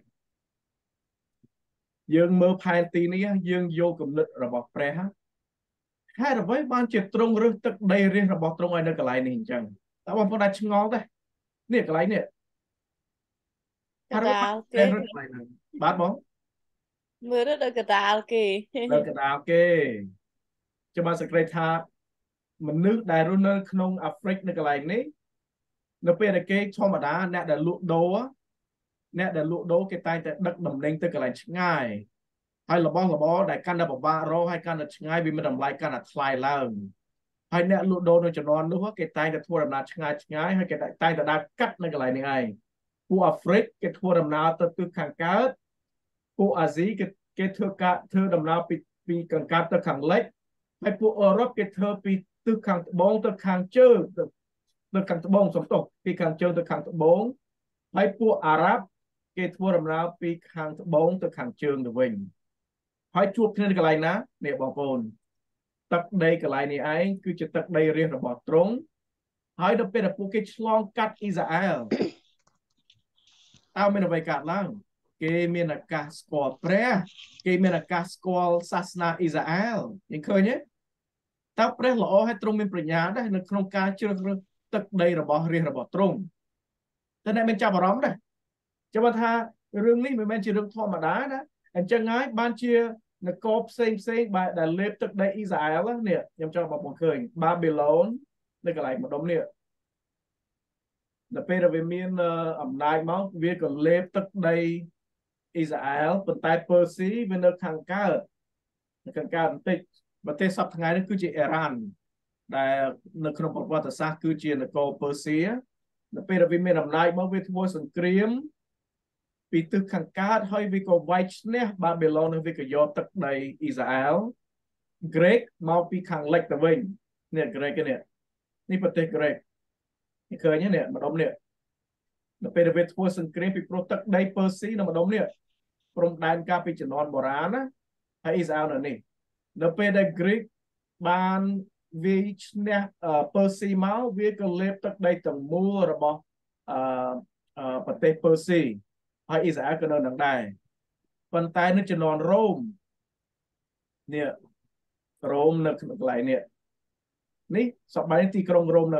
Speaker 1: យើងមើលផែនទីនេះយើងយកគំនិតរបស់ព្រះហេតុអ្វីបានជាទ្រង់រើសទឹកដីរាជរបស់ទ្រង់ឲ្យនៅកន្លែងនេះអញ្ចឹងតើបងប្អូនអាចឆ្ងល់ទេនេះកន្លែងនេះ
Speaker 4: កដាលគេ
Speaker 1: បាទបង
Speaker 4: មើលទៅដល់កដាលគេ
Speaker 1: នៅកណ្ដាលគេចាំបានសង្កេតថាមនុស្សដែលរស់នៅក្នុងអាហ្វ្រិកនៅកន្លែងនេះនៅពេលដែលគេធម្មតាអ្នកដែលលក់ដូរគេតែងតែដឹកដំណេញទៅកន្លែងឆ្ងាយហើយរបស់របរដែលកាន់តែពិបាករកហើយកាន់តែឆ្ងាយវាមានតម្លៃកាន់តែថ្លៃឡើងហើយអ្នកលក់ដូរនៅជំនាន់នោះគេតែងតែធ្វើដំណើរឆ្ងាយហើយគេតែងតែដើរកាត់នៅកន្លែងនេះឯងពួកអាហ្វ្រិកគេធ្វើដំណើរទៅទិសខាងកើតពួកអាស៊ីគេធ្វើដំណើរពីខាងកើតទៅខាងលិចហើយពួកអឺរ៉ុបគេធ្វើពីទិសខាងត្បូងទៅខាងជើងទៅខាងត្បូងសំទោសពីខាងជើងទៅខាងត្បូងហើយពួកអារ៉ាប់គេធ្វើដំណើរពីខាងត្បូងទៅខាងជើងទៅវិញហើយជួបគ្នានៅកន្លែងណានេះបងប្អូនទឹកដីកន្លែងនេះឯងគឺជាទឹកដីរាជរបស់ទ្រង់ហើយដល់ពេលដែលពួកគេឆ្លងកាត់អ៊ីស្រាអែលតើមានអ្វីកើតឡើងគេមានឱកាសស្គាល់ព្រះគេមានឱកាសស្គាល់សាសនាអ៊ីស្រាអែលយើងឃើញទេតើព្រះល្អហើយទ្រង់មានប្រាជ្ញាដែរនៅក្នុងការជ្រើសរើសទឹកដីរបស់រាជរបស់ទ្រង់តែអ្នកមានចាប់អារម្មណ៍ដែរចាំបើថារឿងនេះមិនមែនជារឿងធម្មតាណាអញ្ចឹងហើយបានជានគរផ្សេងបែបដែលលេបទឹកដីអ៊ីស្រាអែលនេះខ្ញុំចង់បងប្អូនឃើញបាប៊ីឡូននៅកន្លែងម្ដុំនេះដល់ពេលដែលវាមានអំណាចមកវាក៏លេបទឹកដីអ៊ីស្រាអែលប៉ុន្តែពឺស៊ីវានៅខាងកើតបន្តិចប្រទេសសពថ្ងៃនេះគឺជាអ៊ីរ៉ានដែលនៅក្នុងប្រវត្តិសាស្ត្រគឺជានគរពឺស៊ីដល់ពេលដែលវាមានអំណាចមកវាធ្វើសង្គ្រាមពីទិសខាងកើតហើយវាក៏វាយឈ្នះបាប៊ីឡូនហើយវាក៏យកទឹកដីអ៊ីស្រាអែលក្រិកមកពីខាងលិចទៅវិញនេះក្រិកនេះប្រទេសក្រិកនេះឃើញទេនេះម្ដុំនេះដល់ពេលវាធ្វើសង្គ្រាមពីព្រោះទឹកដីពឺស៊ីនៅម្ដុំនេះព្រំដែនកាលពីជំនាន់បុរាណណាហើយអ៊ីស្រាអែលនៅនេះដល់ពេលដែលក្រិកបានវាយឈ្នះពឺស៊ីមកវាក៏លេបទឹកដីទាំងមូលរបស់ប្រទេសពឺស៊ីហើយអ៊ីស្រាអែលក៏នៅនឹងដែរប៉ុន្តែនៅជំនាន់រ៉ូមនេះរ៉ូមនៅក្នុងកន្លែងនេះសប្បាយទីក្រុងរ៉ូមនៅ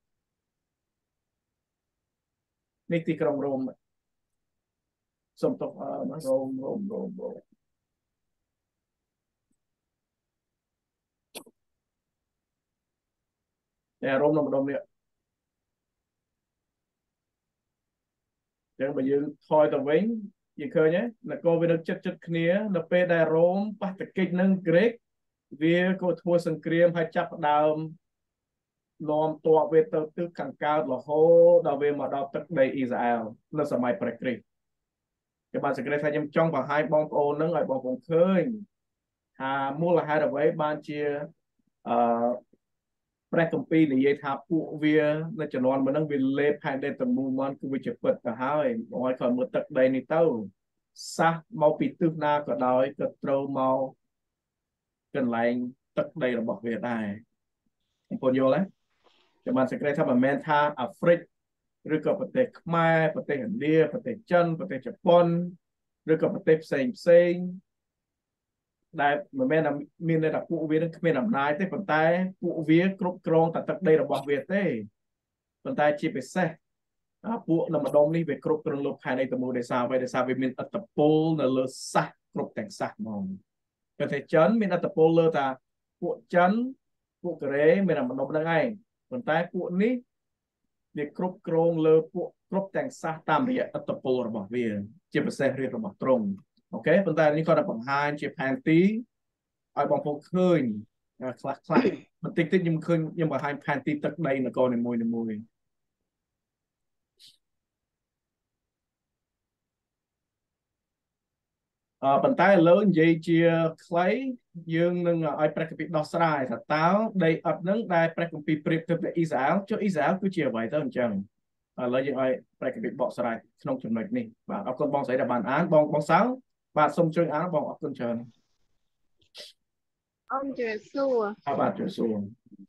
Speaker 1: នេះទីក្រុងរ៉ូមសំទុករ៉ូមតែរ៉ូមនៅម្ដុំនេះចឹងបើយើងថយទៅវិញយើងឃើញទេនគរវានៅចិត្តគ្នានៅពេលដែលរ៉ូមប៉ះទង្គិចនឹងក្រិកវាក៏ធ្វើសង្គ្រាមហើយចាប់ផ្ដើមនាំទ័ពវាទៅទិសខាងកើតរហូតដល់វាមកដល់ទឹកដីអ៊ីស្រាអែលនៅសម័យព្រះគ្រីស្ទគេបានសង្កេតថាខ្ញុំចង់បង្ហាញបងប្អូននឹងឲ្យបងប្អូនឃើញថាមូលហេតុអ្វីបានជាព្រះគម្ពីរនិយាយថាពួកវានៅជំនាន់មុនហ្នឹងវាលេបផែនដីទាំងមូលមកគឺវាជាពិតទៅហើយបងឲ្យគាត់មើលទឹកដីនេះទៅសាសមកពីទិសណាក៏ដោយក៏ត្រូវមកកន្លែងទឹកដីរបស់វាដែរបងប្អូនយល់ទេចាំបានសង្កេតថាមិនមែនថាអាហ្វ្រិកឬក៏ប្រទេសខ្មែរប្រទេសឥណ្ឌាប្រទេសចិនប្រទេសជប៉ុនឬក៏ប្រទេសផ្សេងដែលមិនមែនមានតែពួកវានឹងគ្មានអំណាចទេប៉ុន្តែពួកវាគ្រប់គ្រងតែទឹកដីរបស់វាទេប៉ុន្តែជាពិសេសពួកនៅម្ដុំនេះវាគ្រប់គ្រងលោកខែនៃតមួយដោយសារវាមានអត្តពលនៅលើសាសគ្រប់ទាំងសាសហ្មងប្រទេសចិនមានអត្តពលលើថាពួកចិនពួកកូរ៉េមានតែម្ដុំហ្នឹងឯងប៉ុន្តែពួកនេះវាគ្រប់គ្រងលើពួកគ្រប់ទាំងសាសតាមរយៈអត្តពលរបស់វាជាពិសេសរាជរបស់ទ្រង់អូខេប៉ុន្តែនេះគាត់តែបង្ហាញជាផែនទីឲ្យបងប្អូនឃើញខ្លះបន្តិចខ្ញុំឃើញខ្ញុំបង្ហាញផែនទីទឹកដីនគរនីមួយប៉ុន្តែឥឡូវនិយាយជាខ្លីយើងនឹងឲ្យព្រះគម្ពីរដោះស្រាយថាតើដីឥដ្ឋហ្នឹងដែលព្រះគម្ពីរប្រៀបធៀបទៅអ៊ីស្រាអែលចុះអ៊ីស្រាអែលគឺជាអ្វីទៅអញ្ចឹងឥឡូវយើងឲ្យព្រះគម្ពីរបកស្រាយក្នុងចំណុចនេះបាទអរគុណបងស្រីដែលបានអានបងសៅបាទសូមជួយអានបងអរគុណច្រើន
Speaker 6: ông trời xua
Speaker 1: បាទជួយសួរ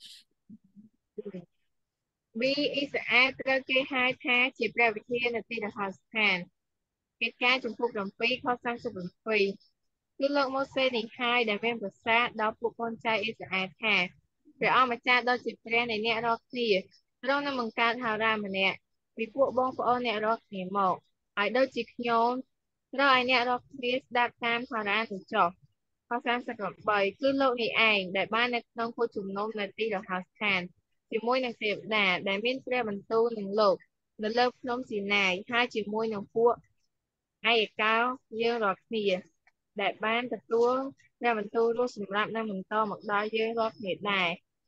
Speaker 6: vì Israelត្រូវគេហៅថាជាព្រះវិធាននៅទីរហោស្ថានកិច្ចការចំពុក7ខ37គឺលោកម៉ូសេនេះហើយដែលមានប្រសាសន៍ដល់ពួកកូនចៅអ៊ីស្រាអែលថាព្រះអង្គម្ចាស់ដ៏ជាព្រះនៃអ្នករាល់គ្នាទ្រង់នឹងបង្កើតហោរាម្នាក់ពីពួកបងប្អូនអ្នករាល់គ្នាមកឲ្យដូចជាខ្ញុំត្រូវឲ្យអ្នករាល់គ្នាស្ដាប់តាមហោរាទៅចុះខ38គឺលោកនេះឯងដែលបាននៅក្នុងពុទ្ធជំនុំនៅទីរហោស្ថានជាមួយនឹងទេវតាដែលមានព្រះបន្ទូលនឹងលោកនៅលើភ្នំស៊ីណាយហើយជាមួយនឹងពួកឯកកោយើងរាល់គ្នាដែលបានទទួលព្រះបន្ទូលនោះសម្រាប់នឹងបន្តមកដល់យើងរាល់គ្នាដែរ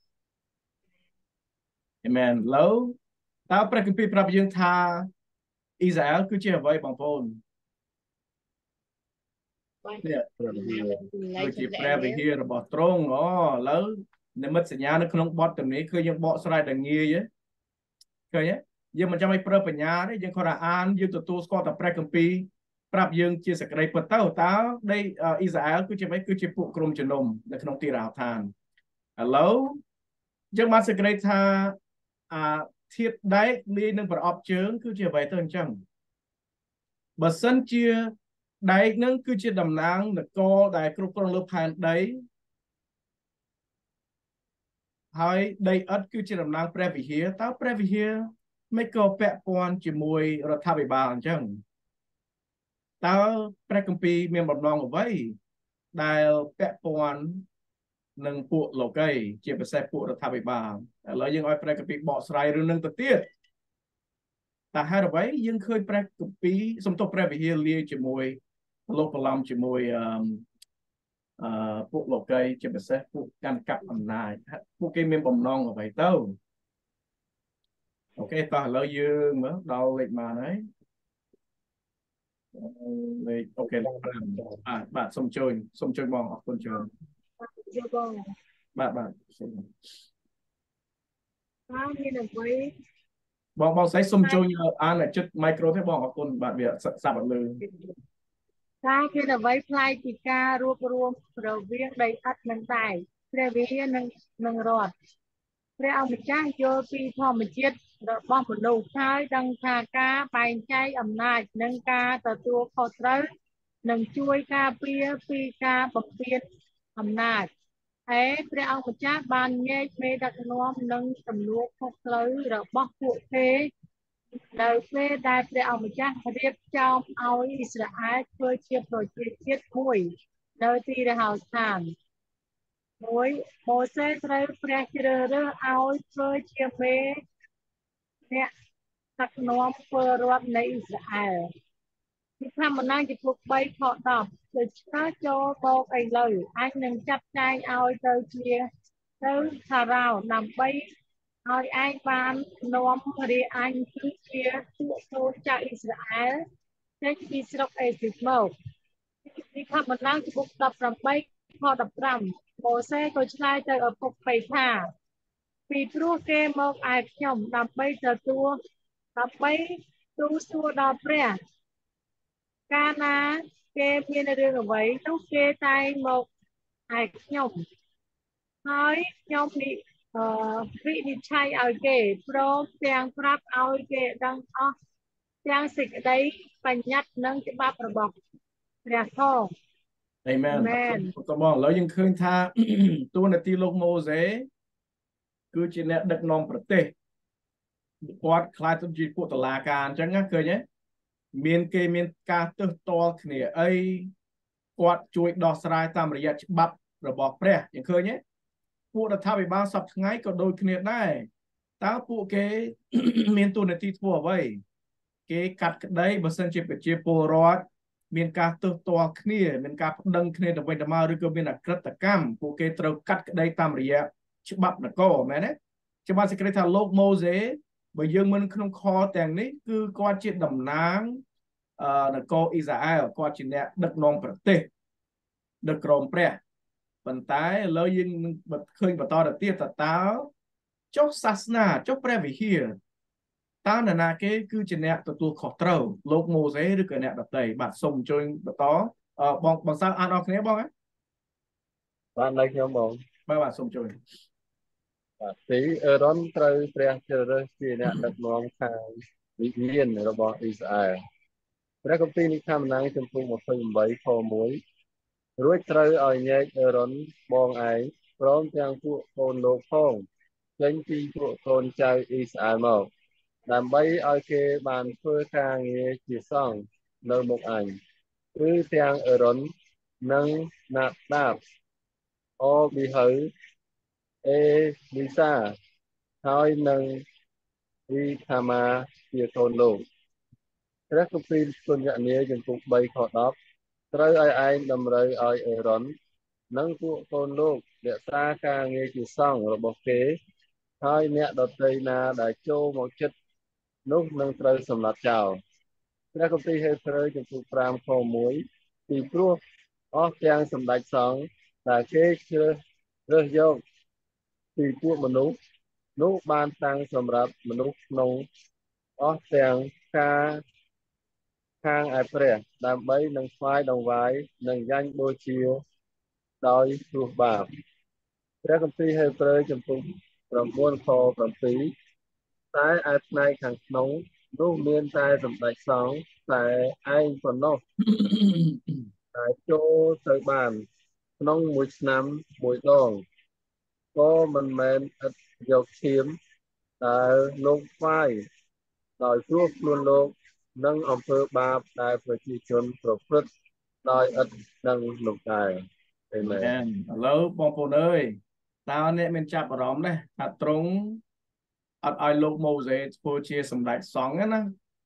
Speaker 1: Amen ឡើយតើព្រះគម្ពីរប្រាប់យើងថាអ៊ីស្រាអែលគឺជាអ្វីបងប្អូននេះគឺជាព្រះវិហាររបស់ទ្រង់ឥឡូវនិមិត្តសញ្ញានៅក្នុងបទទាំងនេះគឺយើងបកស្រាយដល់ងាយឃើញទេយើងមិនចាំឲ្យប្រើបញ្ញាទេយើងគ្រាន់តែអានយើងទទួលស្គាល់តែព្រះគម្ពីរប្រាប់យើងជាសក្តិពិតទៅតើដីអ៊ីស្រាអែលគឺជាអ្វីគឺជាពួកក្រុមជំនុំនៅក្នុងទីរហោឋានឥឡូវយើងបានសក្តិថាធាតុដែកលាយនឹងប្រអប់ជើងគឺជាអ្វីទៅអញ្ចឹងបើសិនជាដែកនឹងគឺជាតំណាងនគរដែលគ្រប់គ្រងលើផែនដីហើយដីឥដ្ឋគឺជាតំណាងព្រះវិហារតើព្រះវិហារមិនក៏ពាក់ព័ន្ធជាមួយរដ្ឋាភិបាលអញ្ចឹងតើព្រះគម្ពីរមានបំណងអ្វីដែលពាក់ព័ន្ធនឹងពួកលោកីជាពិសេសពួករដ្ឋាភិបាលឥឡូវយើងឲ្យព្រះគម្ពីរបកស្រាយរឿងនឹងទៅទៀតតែហេតុអ្វីយើងឃើញព្រះគម្ពីរសំទោសព្រះវិហារលាយជាមួយលោកប្រឡំជាមួយពួកលោកីជាពិសេសពួកកាន់កាប់អំណាចពួកគេមានបំណងអ្វីទៅអូខេតោះឥឡូវយើងមើលដល់លេខម៉ានហើយលេខអូខេលេខ5បាទសូមជួយបងអរគុណច្រើនបាទសូម
Speaker 6: មានអ្វី
Speaker 1: បងស្រីសូមជួយអានជិតមីក្រូទេបងអរគុណបាទវាសាប់អត់លឺ
Speaker 6: តែមានអ្វីផ្លែកពីការរួបរวมរវាងដីឥដ្ឋនិងដែកព្រះវិហារនិងរដ្ឋព្រះអង្គម្ចាស់យល់ពីធម្មជាតិរបស់មនុស្សហើយដឹងថាការបែងចែកអំណាចនិងការទទួលខុសត្រូវនឹងជួយការពារពីការបំពានអំណាចហើយព្រះអង្គម្ចាស់បានញែកមេដឹកនាំនិងទំនួលខុសត្រូវរបស់ពួកគេនៅពេលដែលព្រះអង្គម្ចាស់រៀបចំឲ្យអ៊ីស្រាអែលធ្វើជាប្រជាជាតិមួយនៅទីរហោស្ថានមួយម៉ូសេត្រូវព្រះជ្រើសរើសឲ្យធ្វើជាមេអ្នកដឹកនាំពលរដ្ឋនៃអ៊ីស្រាអែលពីធម្មតាចំពុក3ខ10ដូច្នេះចូលមកឥឡូវអញនឹងចាត់ចែងឲ្យទៅថារ៉ោដើម្បីឲ្យឯងបាននាំរាអញគឺជាពួកកូនចៅអ៊ីស្រាអែលចេញពីស្រុកអេស៊ីបមកពីធម្មតាចំពុក18ខ15ម៉ូសេក៏ឆ្លើយទៅឪពុកបីថាពីព្រោះគេមកឯខ្ញុំដើម្បីទូសួរដល់ព្រះកាលណាគេមានរឿងអ្វីនោះគេតែងមកឯខ្ញុំហើយខ្ញុំវិនិច្ឆ័យឲ្យគេព្រមទាំងប្រាប់ឲ្យគេដឹងអស់ទាំងសេចក្តីបញ្ញត្តិនិងច្បាប់របស់ព្រះផង
Speaker 1: អាមែនតបងឥឡូវយើងឃើញថាតួនាទីលោកម៉ូសេគឺជាអ្នកដឹកនាំប្រទេសគាត់ខ្លាចទៅជាពួកតុលាការអញ្ចឹងណាឃើញទេមានការទើសទាល់គ្នាអីគាត់ជួយដោះស្រាយតាមរយៈច្បាប់របស់ព្រះយើងឃើញទេពួករដ្ឋាភិបាលសពថ្ងៃក៏ដូចគ្នាដែរតើពួកគេ មានតួនាទីធ្វើអ្វីគេកាត់ក្តីបើសិនជាប្រជាពលរដ្ឋមានការទើសទាល់គ្នាមានការប្តឹងគ្នាទៅវិញទៅមកឬក៏មានអក្រិតកម្មពួកគេត្រូវកាត់ក្តីតាមរយៈច្បាប់នគរមែនទេច្បាប់សេចក្តីថាលោកម៉ូសេបើយើងមិនក្នុងខទាំងនេះគឺគាត់ជាតំណាងនគរអ៊ីស្រាអែលគាត់ជាអ្នកដឹកនាំប្រទេសដឹកក្រមព្រះប៉ុន្តែឥឡូវយើងនឹងឃើញបន្តទៅទៀតតើចុះសាសនាចុះព្រះវិហារតើនរណាគេគឺជាអ្នកទទួលខុសត្រូវលោកម៉ូសេឬក៏អ្នកដទៃបាទសូមអញ្ជើញបន្តបងសៅអានអរគ្នាបងហ៎
Speaker 7: បានដល់ខ្ញុំបង
Speaker 1: បាទសូមជួយ
Speaker 7: បាទទីអេរ៉ុនត្រូវព្រះជ្រើសរើសជាអ្នកដឹកនាំខាងវិញ្ញាណរបស់អ៊ីស្រាអែលព្រះគម្ពីរនិខាម៉ានាំងចំពុក28ខ1រួចត្រូវឲ្យញែកអេរ៉ុនបងឯងព្រមទាំងពួកកូនលោកផងចេញពីពួកកូនចៅអ៊ីស្រាអែលមកដើម្បីឲ្យគេបានធ្វើការងារជាសង្ឃនៅមុខអញគឺទាំងអេរ៉ុននិងណាដាបអូប៊ីហៅអេលីសាហើយនឹងរីខាម៉ាជាកូនលោកព្រះគម្ពីរគុណញាចំពុក3ខ10ត្រូវឲ្យឯងតម្រូវឲ្យអេរ៉ុននិងពួកកូនលោករក្សាការងារជាសង្ឃរបស់គេហើយអ្នកដទៃណាដែលចូលមកចិត្តនោះនឹងត្រូវសម្លាប់ចោលព្រះគម្ពីរហេព្រើរចំពុក5ខ1ពីព្រោះអស់ទាំងសម្ដេចសង្ឃដែលគេជ្រើសយកពីពួកមនុស្សនោះបានតាំងសម្រាប់មនុស្សក្នុងអស់ទាំងខាងឯព្រះដើម្បីនឹងស្វាយដង្វាយនិងយ៉ាញ់បូជាដោយព្រោះបាបព្រះគម្ពីរហេព្រើរចំពុក9ខ7តែឯផ្នែកខាងក្នុងនោះមានតែសម្ដេចសង្ឃតែឯងប៉ុណ្ណោះតែចូលទៅបានក្នុងមួយឆ្នាំមួយដងក៏មិនមែនឥតយកឈាមដែលលោកស្វាយដោយព្រោះខ្លួនលោកនិងអំពើបាបដែលប្រជាជនប្រព្រឹត្តដោយឥតដឹងលោកដែរអាមែន
Speaker 1: ឥឡូវបងប្អូនអើយតើអ្នកមានចាប់អារម្មណ៍ដែរថាត្រង់អត់ឲ្យលោកម៉ូសេធ្វើជាសម្ដេចសង្ឃណា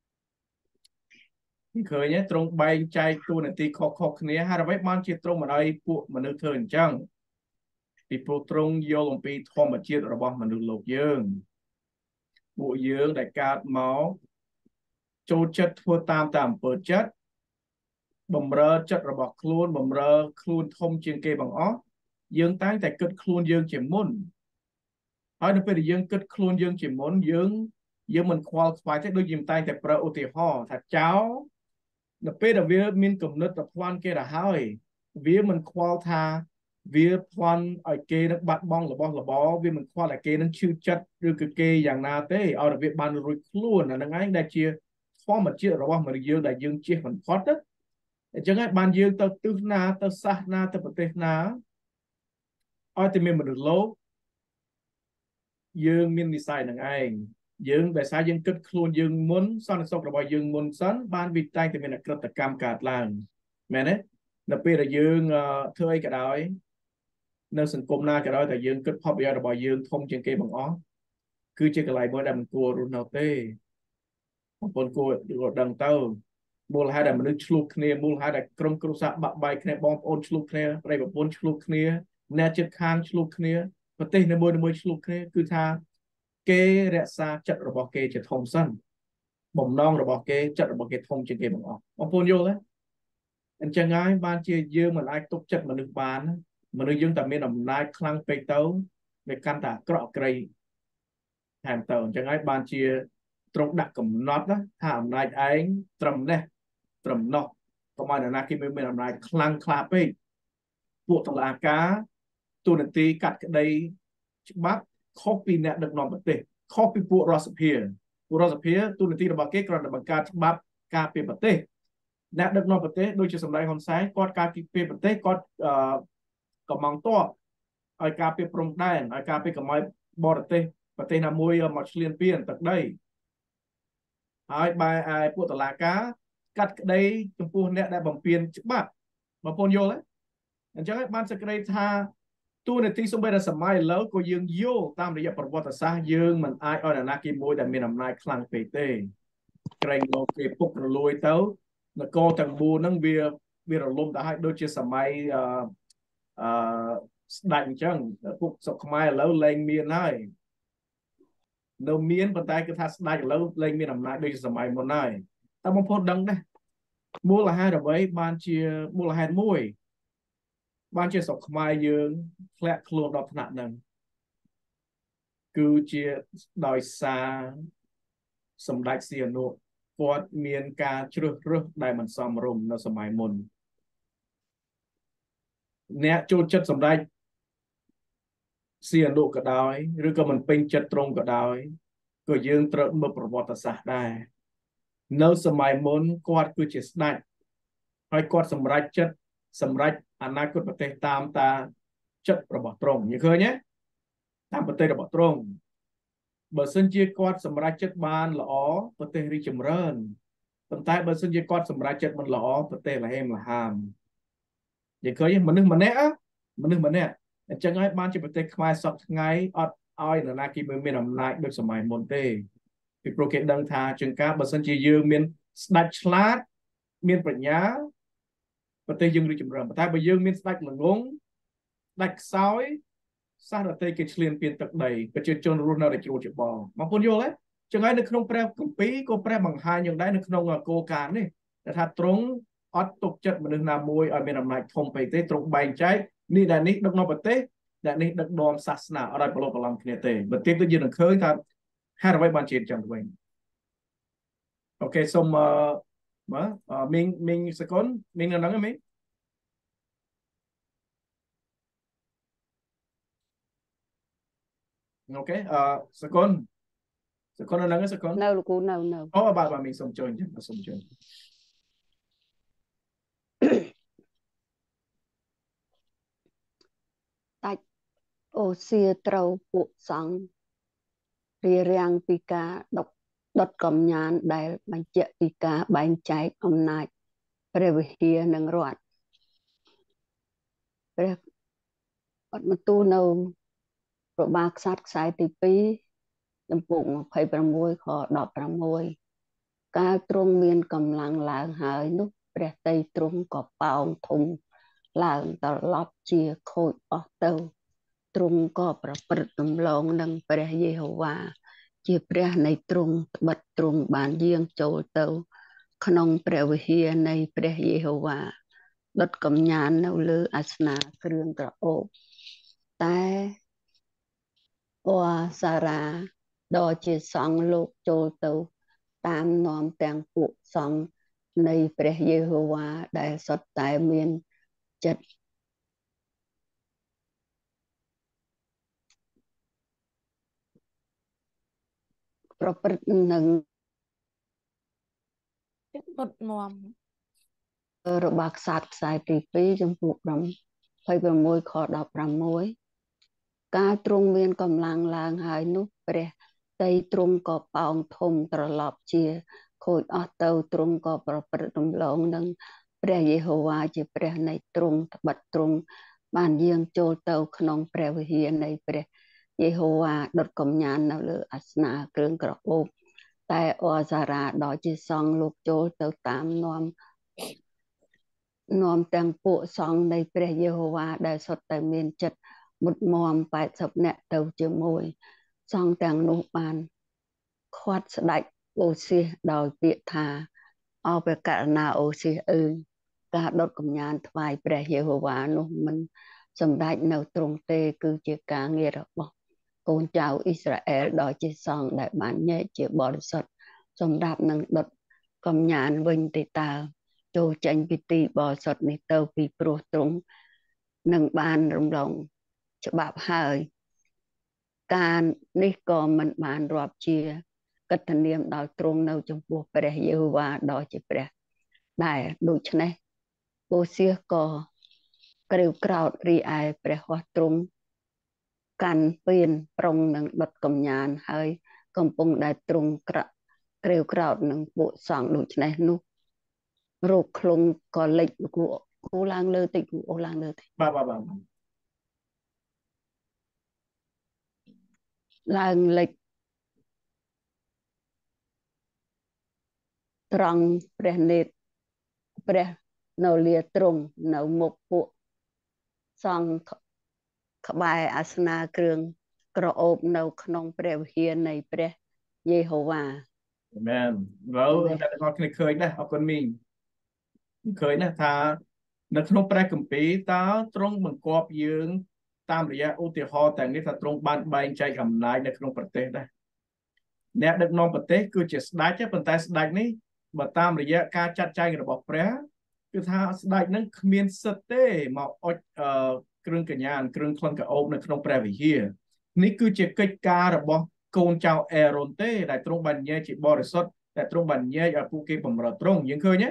Speaker 1: ឃើញទេត្រង់បែងចែកតួនាទីខុសៗគ្នាហើយអ្វីបានជាត្រង់មិនឲ្យពួកមនុស្សធ្វើអញ្ចឹងពីព្រោះត្រង់យល់អំពីធម្មជាតិរបស់មនុស្សលោកយើងពួកយើងដែលកើតមកចូលចិត្តធ្វើតាមអំពើចិត្តបំរើចិត្តរបស់ខ្លួនបំរើខ្លួនធំជាងគេបង្អស់យើងតែងតែគិតខ្លួនយើងជាមុនហើយនៅពេលដែលយើងគិតខ្លួនយើងជាមុនយើងមិនខ្វល់ខ្វាយទេដូចយើងតែងតែប្រើឧទាហរណ៍ថាចោលនៅពេលដែលវាមានគំនិតទៅផ្លាន់គេទៅហើយវាមិនខ្វល់ថាវាផ្លាន់ឲ្យគេនឹងបាត់បង់របស់របរវាមិនខ្វល់ឲ្យគេនឹងឈឺចិត្តឬក៏គេយ៉ាងណាទេឲ្យតែវាបានរួចខ្លួនអាហ្នឹងឯងដែលជាធម្មជាតិរបស់មនុស្សយើងដែលយើងជៀសមិនផុតទេអញ្ចឹងហើយបានយើងទៅទិសណាទៅសាសនាទៅប្រទេសណាឲ្យតែមានមនុស្សលោកយើងមាននិស្ស័យនឹងឯងយើងដោយសារយើងគិតខ្លួនយើងមុនសន្តិសុខរបស់យើងមុនសិនបានវិតែងតែមានអក្រិតកម្មកើតឡើងមែនទេនៅពេលដែលយើងធ្វើអីក៏ដោយនៅសង្គមណាក៏ដោយតែយើងគិតផលប្រយោជន៍របស់យើងធំជាងគេបង្អស់គឺជាកន្លែងមួយដែលមិនគួររស់នៅទេបងប្អូនគួរដឹងទៅមូលហេតុដែលមនុស្សឆ្លោះគ្នាមូលហេតុដែលក្រុមគ្រួសារបាក់បែកគ្នាបងប្អូនឆ្លោះគ្នាប្រិយប្រពន្ធឆ្លោះគ្នាអ្នកជិតខាងឆ្លោះគ្នាប្រទេសនីមួយៗឆ្លោះគ្នាគឺថាគេរក្សាចិត្តរបស់គេជាធំសិនបំណងរបស់គេចិត្តរបស់គេធំជាងគេបង្អស់បងប្អូនយល់ទេអញ្ចឹងហើយបានជាយើងមិនអាចទុកចិត្តមនុស្សបានមនុស្សយើងតែមានអំណាចខ្លាំងពេកទៅវាកាន់តែអាក្រក់ក្រីថែមទៅអញ្ចឹងហើយបានជាត្រង់ដាក់កំណត់ថាអំណាចឯងត្រឹមនេះត្រឹមនោះកុំឲ្យអ្នកណាគេមានអំណាចខ្លាំងខ្លាពេកពួកតុលាការទូនាទីកាត់ក្តីច្បាប់ខុសពីអ្នកដឹកនាំប្រទេសខុសពីពួករដ្ឋសភាទូនាទីរបស់គេគ្រាន់តែបង្កើតច្បាប់ការពារប្រទេសអ្នកដឹកនាំប្រទេសដូចជាសម្ដេចហ៊ុនសែនគាត់ការពារប្រទេសគាត់កំងតបឲ្យការពារព្រំដែនឲ្យការពារកម្ពុជាបរទេសប្រទេសណាមួយមកឆ្លៀនពៀនទឹកដីហើយបែរឯពួកតុលាការកាត់ក្តីចំពោះអ្នកដែលបំពានច្បាប់បងប្អូនយល់ទេអញ្ចឹងហើយបានសេចក្តីថាទូនាទីសូម្បីតែសម័យឥឡូវក៏យើងយល់តាមរយៈប្រវត្តិសាស្ត្រយើងមិនអាចឲ្យនរណាគេមួយដែលមានអំណាចខ្លាំងពេកទេក្រែងលោកគេពុករលួយទៅនគរទាំង4ហ្នឹងវារលំទៅហើយដូចជាសម័យអឺស្ដេចអញ្ចឹងពួកសុកខ្មែរឥឡូវលែងមានហើយនៅមានប៉ុន្តែគឺថាស្ដេចឥឡូវលែងមានអំណាចដូចសម័យមុនហើយតែបងប្អូនដឹងដែរមូលហេតុអ្វីបានជាមូលហេតុមួយបានជាស្រុកខ្មែរយើងធ្លាក់ខ្លួនដល់ថ្នាក់ហ្នឹងគឺជាដោយសារសម្ដេចសៀនុគាត់មានការជ្រើសរើសដែលមិនសមរម្យនៅសម័យមុនអ្នកចូលចិត្តសម្ដេចសៀនុក៏ដោយឬក៏មិនពេញចិត្តត្រង់ក៏ដោយក៏យើងត្រូវមើលប្រវត្តិសាស្ត្រដែរនៅសម័យមុនគាត់គឺជាស្ដេចហើយគាត់សម្រេចចិត្តសម្រេចអនាគតប្រទេសតាមតាចិត្តរបស់ទ្រង់យើងឃើញទេតាមប្រទេសរបស់ទ្រង់បើសិនជាគាត់សម្រេចចិត្តបានល្អប្រទេសរីកចម្រើនប៉ុន្តែបើសិនជាគាត់សម្រេចចិត្តមិនល្អប្រទេសលហេមលហាមយើងឃើញមនុស្សម្នាក់អញ្ចឹងហើយបានជាប្រទេសខ្មែរសពថ្ងៃអត់ឲ្យនរណាគេមានអំណាចដូចសម័យមុនទេពីព្រោះគេដឹងថាជាងការបើសិនជាយើងមានស្ដេចឆ្លាតមានប្រាជ្ញាប្រទេសយើងរីកចម្រើនតែបើយើងមានស្ដេចល្ងងស្ដេចខ្សោយសារតែគេឆ្លៀនពៀនទឹកដីប្រជាជនរស់នៅតែជ្រួលច្បងបងប្អូនយល់ទេចឹងហើយនៅក្នុងព្រះគម្ពីរក៏ព្រះបង្ហាញយ៉ាងដែរនៅក្នុងគោលការណ៍នេះថាទ្រង់អត់ទុកចិត្តមនុស្សណាមួយឲ្យមានអំណាចធំពេកទេទ្រង់បែងចែកនេះដែលនេះដឹកនាំប្រទេសដែលនេះដឹកនាំសាសនាអត់ឲ្យប្រឡូកប្រឡំគ្នាទេបើទៀតទៅយើងនឹងឃើញថាហេតុអ្វីបានជាចឹងទៅវិញអូខេសូមមើលមីងសកុនមីងនៅហ្នឹងមីងអូខេសកុននៅហ្នឹងសកុន
Speaker 3: នៅលោកគ្រូនៅ
Speaker 1: អូបាទមីងសូមជួយចឹងសូមជួយ
Speaker 3: ដាច់អូសៀត្រូវពួកសង្ឃរៀបរៀងពីការដុតកំញានដែលបញ្ជាក់ពីការបែងចែកអំណាចព្រះវិហារនិងរដ្ឋព្រះអត់បន្ទូលនៅរបាក្សត្រខ្សែទី2ចំពុក26ខ16កាលទ្រង់មានកម្លាំងឡើងហើយនោះព្រះតីទ្រង់ក៏ប៉ោងធំឡើងត្រឡប់ជាខូចអស់ទៅទ្រង់ក៏ប្រព្រឹត្តទំលងនឹងព្រះយេហូវ៉ាជាព្រះនៃទ្រង់ត្បិតទ្រង់បានយាងចូលទៅក្នុងព្រះវិហារនៃព្រះយេហូវ៉ាដុតកំញាននៅលើអាសនាគ្រឿងក្រអូបតែអូសារ៉ាដ៏ជាសង្ឃលោកចូលទៅតាមនាំទាំងពួកសង្ឃនៃព្រះយេហូវ៉ាដែលសុទ្ធតែមានចិត្តប្រព្រឹត្តនឹង
Speaker 4: បុតនាំ
Speaker 3: របស់ខ្សត្រខ្សែទី2ចំពោះ26ខ16កាលទ្រង់មានកម្លាំងឡើងហើយនោះព្រះតីទ្រង់ក៏ប៉ោងធំត្រឡប់ជាខូចអស់ទៅទ្រង់ក៏ប្រព្រឹត្តរំលងនឹងព្រះយេហូវ៉ាជាព្រះនៃទ្រង់ត្បិតទ្រង់បានយាងចូលទៅក្នុងព្រះវិហារនៃព្រះយេហូវ៉ាដុតកំញាននៅលើអាសនៈគ្រឿងក្រអូបតែអូសារ៉ាដ៏ជាសង្ឃលោកចូលទៅតាមនាំទាំងពួកសង្ឃនៃព្រះយេហូវ៉ាដែលសុទ្ធតែមានចិត្តមុតមម80នាក់ទៅជាមួយសង្ឃទាំងនោះបានខាត់ស្ដេចអូសៀសដោយពាក្យថាអបករណាអូសៀសអើយការដុតកំញានថ្វាយព្រះយេហូវ៉ានោះមិនសម្ដេចនៅទ្រង់ទេគឺជាការងាររបស់កូនចៅអ៊ីស្រាអែលដ៏ជាសង្ឃដែលបានញែកជាបរិសុទ្ធសម្រាប់នឹងដុតកំញានវិញទេតើចូលចេញពីទីបរិសុទ្ធនេះទៅពីព្រោះទ្រង់នឹងបានរំលងច្បាប់ហើយការនេះក៏មិនបានរាប់ជាកិត្តិនាមដល់ទ្រង់នៅចំពោះព្រះយេហូវ៉ាដ៏ជាព្រះដែរដូច្នេះអូសៀសក៏ក្រេវក្រោធរីឯព្រះហស្ថទ្រង់
Speaker 8: កាន់ពៀនប្រុងនឹងដុតកំញានហើយកំពុងដែលទ្រង់ក្រេវក្រោតនឹងពួកសង្ឃដូច្នេះនោះរោគខ្លងក៏លេចគូឡើងលើតិចគូអូឡើងលើតិច
Speaker 1: បាទ
Speaker 8: ឡើងលេចត្រង់ព្រះនេត្រព្រះនៅលាទ្រង់នៅមុខពួកសង្ឃក្បែរអាសនាគ្រឿងក្រអូបនៅក្នុងព្រះវិហារនៃព្រះយេហូវ៉ា
Speaker 1: មែនបើតែទាំងអស់គ្នាឃើញដែរអរគុណមីងឃើញណាថានៅក្នុងព្រះគម្ពីរតើទ្រង់បង្គាប់យើងតាមរយៈឧទាហរណ៍តែនេះថាទ្រង់បានបែងចែកអំណាចនៅក្នុងប្រទេសដែរអ្នកដឹកនាំប្រទេសគឺជាស្ដេចប៉ុន្តែស្ដេចនេះបើតាមរយៈការចាត់ចែងរបស់ព្រះគឺថាស្ដេចនឹងគ្មានសិទ្ធិទេមកអុជគ្រឿងកញ្ញាគ្រឿងក្លិនក្រអូបនៅក្នុងព្រះវិហារនេះគឺជាកិច្ចការរបស់កូនចៅអេរ៉ុនទេដែលទ្រង់បានញែកជាបរិសុទ្ធតែទ្រង់បានញែកឲ្យពួកគេបម្រើទ្រង់យើងឃើញទេ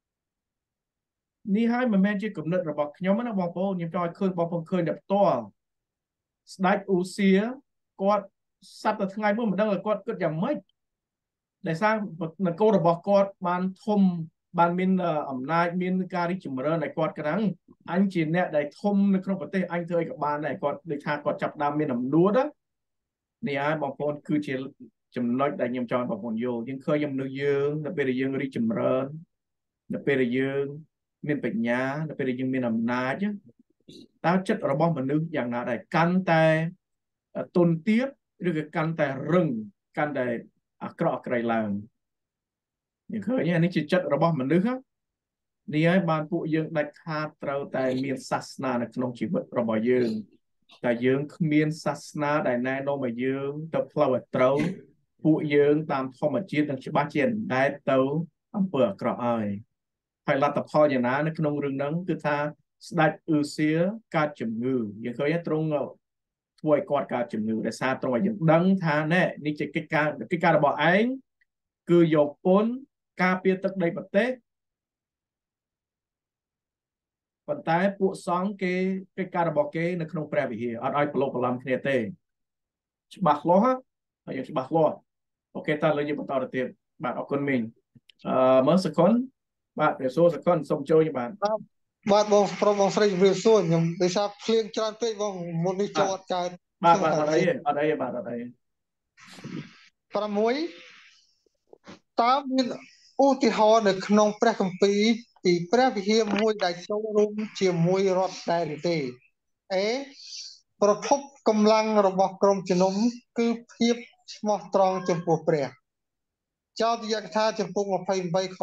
Speaker 1: នេះហើយមិនមែនជាគំនិតរបស់ខ្ញុំណាបងប្អូនខ្ញុំចង់ឲ្យឃើញបងប្អូនឃើញតែផ្ទាល់ស្ដេចអ៊ូសៀគាត់សប្តាហ៍ថ្ងៃមួយមិនដឹងឲ្យគាត់គិតយ៉ាងម៉េចដែលសារនគររបស់គាត់បានធំបានមានអំណាចមានការរីកចម្រើនឲ្យគាត់ក្រាំងអញជាអ្នកដែលធំនៅក្នុងប្រទេសអញធ្វើអីក៏បានដែរគាត់ដូចថាគាត់ចាប់ដើមមានអំនួតនេះហើយបងប្អូនគឺជាចំណុចដែលខ្ញុំចង់បងប្អូនយល់យើងឃើញមនុស្សយើងនៅពេលដែលយើងរីកចម្រើននៅពេលដែលយើងមានបញ្ញានៅពេលដែលយើងមានអំណាចតើចិត្តរបស់មនុស្សយ៉ាងណាដែរកាន់តែទុនទាបឬក៏កាន់តែរឹងកាន់តែអាក្រក់អាក្រៃឡើងយើងឃើញនេះជាចិត្តរបស់មនុស្សនេះហើយបានពួកយើងដាច់ខាតត្រូវតែមានសាសនានៅក្នុងជីវិតរបស់យើងតែយើងគ្មានសាសនាដែលណែនាំឲ្យយើងទៅផ្លូវឲ្យត្រូវពួកយើងតាមធម្មជាតិនឹងច្បាស់ជាដែលទៅអំពើអាក្រក់ហើយលទ្ធផលយ៉ាងណានៅក្នុងរឿងហ្នឹងគឺថាស្ដេចអ៊ឺសៀកើតជំងឺយើងឃើញទ្រង់ធ្វើឲ្យគាត់កើតជំងឺដោយសារទ្រង់ឲ្យយើងដឹងថាណែនេះជាកិច្ចការរបស់ឯងគឺយកពន្ធការពារទឹកដីប្រទេសប៉ុន្តែពួកសង្ឃគេកិច្ចការរបស់គេនៅក្នុងព្រះវិហារអត់ឲ្យប្រឡូកប្រឡំគ្នាទេច្បាស់លាស់ហើយយើងច្បាស់លាស់អូខេតើលើយើងបន្តទៅទៀតបាទអរគុណមីងមើលសកុនបាទព្រះសូសកុនសូមចូលបាទ
Speaker 9: បាទបងប្រុសបងស្រីជំរាបសួរខ្ញុំដោយសារភ្លៀងច្រើនពេកបងមុននេះចូលអត់កើត
Speaker 1: បាទអត់អីបាទអត់អី
Speaker 9: 6តើមានឧទាហរណ៍នៅក្នុងព្រះគម្ពីរពីព្រះវិហារមួយដែលចូលរួមជាមួយរដ្ឋដែរឬទេអេប្រភពកម្លាំងរបស់ក្រុមជំនុំគឺភាពស្មោះត្រង់ចំពោះព្រះចោទយកថាចំពុក28ខ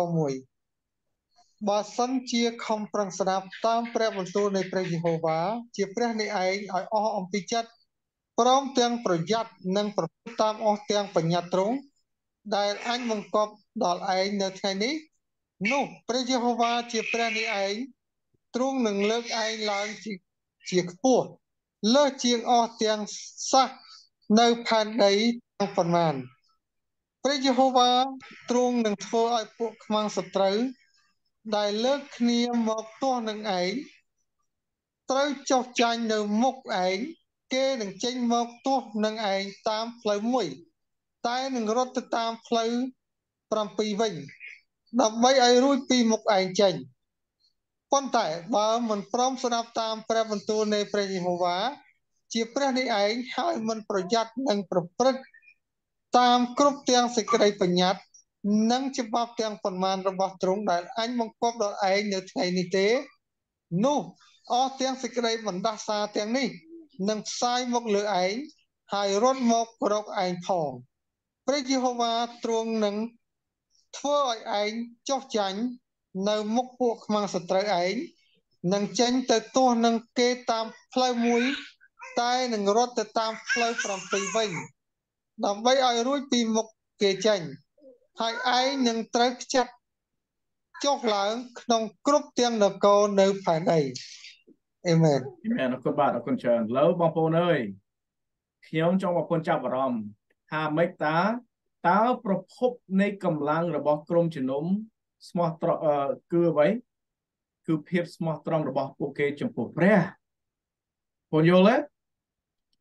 Speaker 9: 1បើសិនជាខំប្រឹងស្ដាប់តាមព្រះបន្ទូលនៃព្រះយេហូវ៉ាជាព្រះនៃឯងឲ្យអស់អំពីចិត្តព្រមទាំងប្រយ័ត្ននិងប្រព្រឹត្តតាមអស់ទាំងបញ្ញត្តិទ្រង់ដែលអញបង្គាប់ដល់ឯងនៅថ្ងៃនេះនោះព្រះយេហូវ៉ាជាព្រះនៃឯងទ្រង់នឹងលើកឯងឡើងជាខ្ពស់លើសជាងអស់ទាំងសាសនៅផែនដីទាំងប៉ុន្មានព្រះយេហូវ៉ាទ្រង់នឹងធ្វើឲ្យពួកខ្មាំងសត្រូវដែលលើកគ្នាមកទាស់នឹងឯងត្រូវចុះចាញ់នៅមុខឯងគេនឹងចេញមកទាស់នឹងឯងតាមផ្លូវមួយតែនឹងរត់ទៅតាមផ្លូវ7វិញដើម្បីឲ្យរួចពីមុខឯងចេញប៉ុន្តែបើមិនព្រមស្ដាប់តាមព្រះបន្ទូលនៃព្រះយេហូវ៉ាជាព្រះនៃឯងហើយមិនប្រយ័ត្ននិងប្រព្រឹត្តតាមគ្រប់ទាំងសេចក្តីបញ្ញត្តិនិងច្បាប់ទាំងប៉ុន្មានរបស់ទ្រង់ដែលអញបង្គាប់ដល់ឯងនៅថ្ងៃនេះទេនោះអស់ទាំងសេចក្តីបណ្ដាសាទាំងនេះនឹងផ្សាយមកលើឯងហើយរត់មករកឯងផងព្រះយេហូវ៉ាទ្រង់នឹងធ្វើឲ្យឯងចុះចាញ់នៅមុខពួកខ្មាំងសត្រូវឯងនឹងចេញទៅទាស់នឹងគេតាមផ្លូវមួយតែនឹងរត់ទៅតាមផ្លូវ7វិញដើម្បីឲ្យរួចពីមុខគេចេញហើយឯងនឹងត្រូវខ្ចាត់ចុះឡើងក្នុងគ្រប់ទាំងនគរនៅផែនដីអេមែន
Speaker 1: អរគុណបាទអរគុណច្រើនលើបងប្អូនអើយខ្ញុំចង់បងប្អូនចាប់អារម្មណ៍ថាម៉េចតើប្រភពនៃកម្លាំងរបស់ក្រុមជំនុំស្មោះត្រង់គឺអ្វីគឺភាពស្មោះត្រង់របស់ពួកគេចំពោះព្រះបងយល់ទេ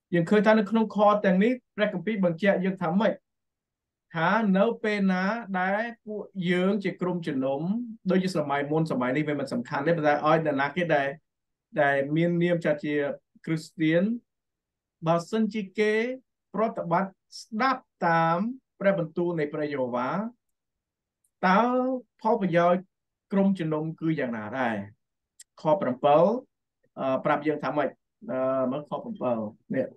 Speaker 1: យើងឃើញថានៅក្នុងខទាំងនេះព្រះគម្ពីរបញ្ជាក់យើងថាម៉េចថានៅពេលណាដែលពួកយើងជាក្រុមជំនុំដូចជាសម័យមុនសម័យនេះវាមិនសំខាន់ទេប៉ុន្តែឲ្យដល់ណាគេដែលមាននាមចាត់ជាគ្រីស្ទៀនបើសិនជាគេប្រតិបត្តិស្ដាប់តាមព្រះបន្ទូលនៃព្រះយេហូវ៉ាតើផលប្រយោជន៍ក្រុមជំនុំគឺយ៉ាងណាដែរខ7ប្រាប់យើងថាម៉េចមើលខ7នេះ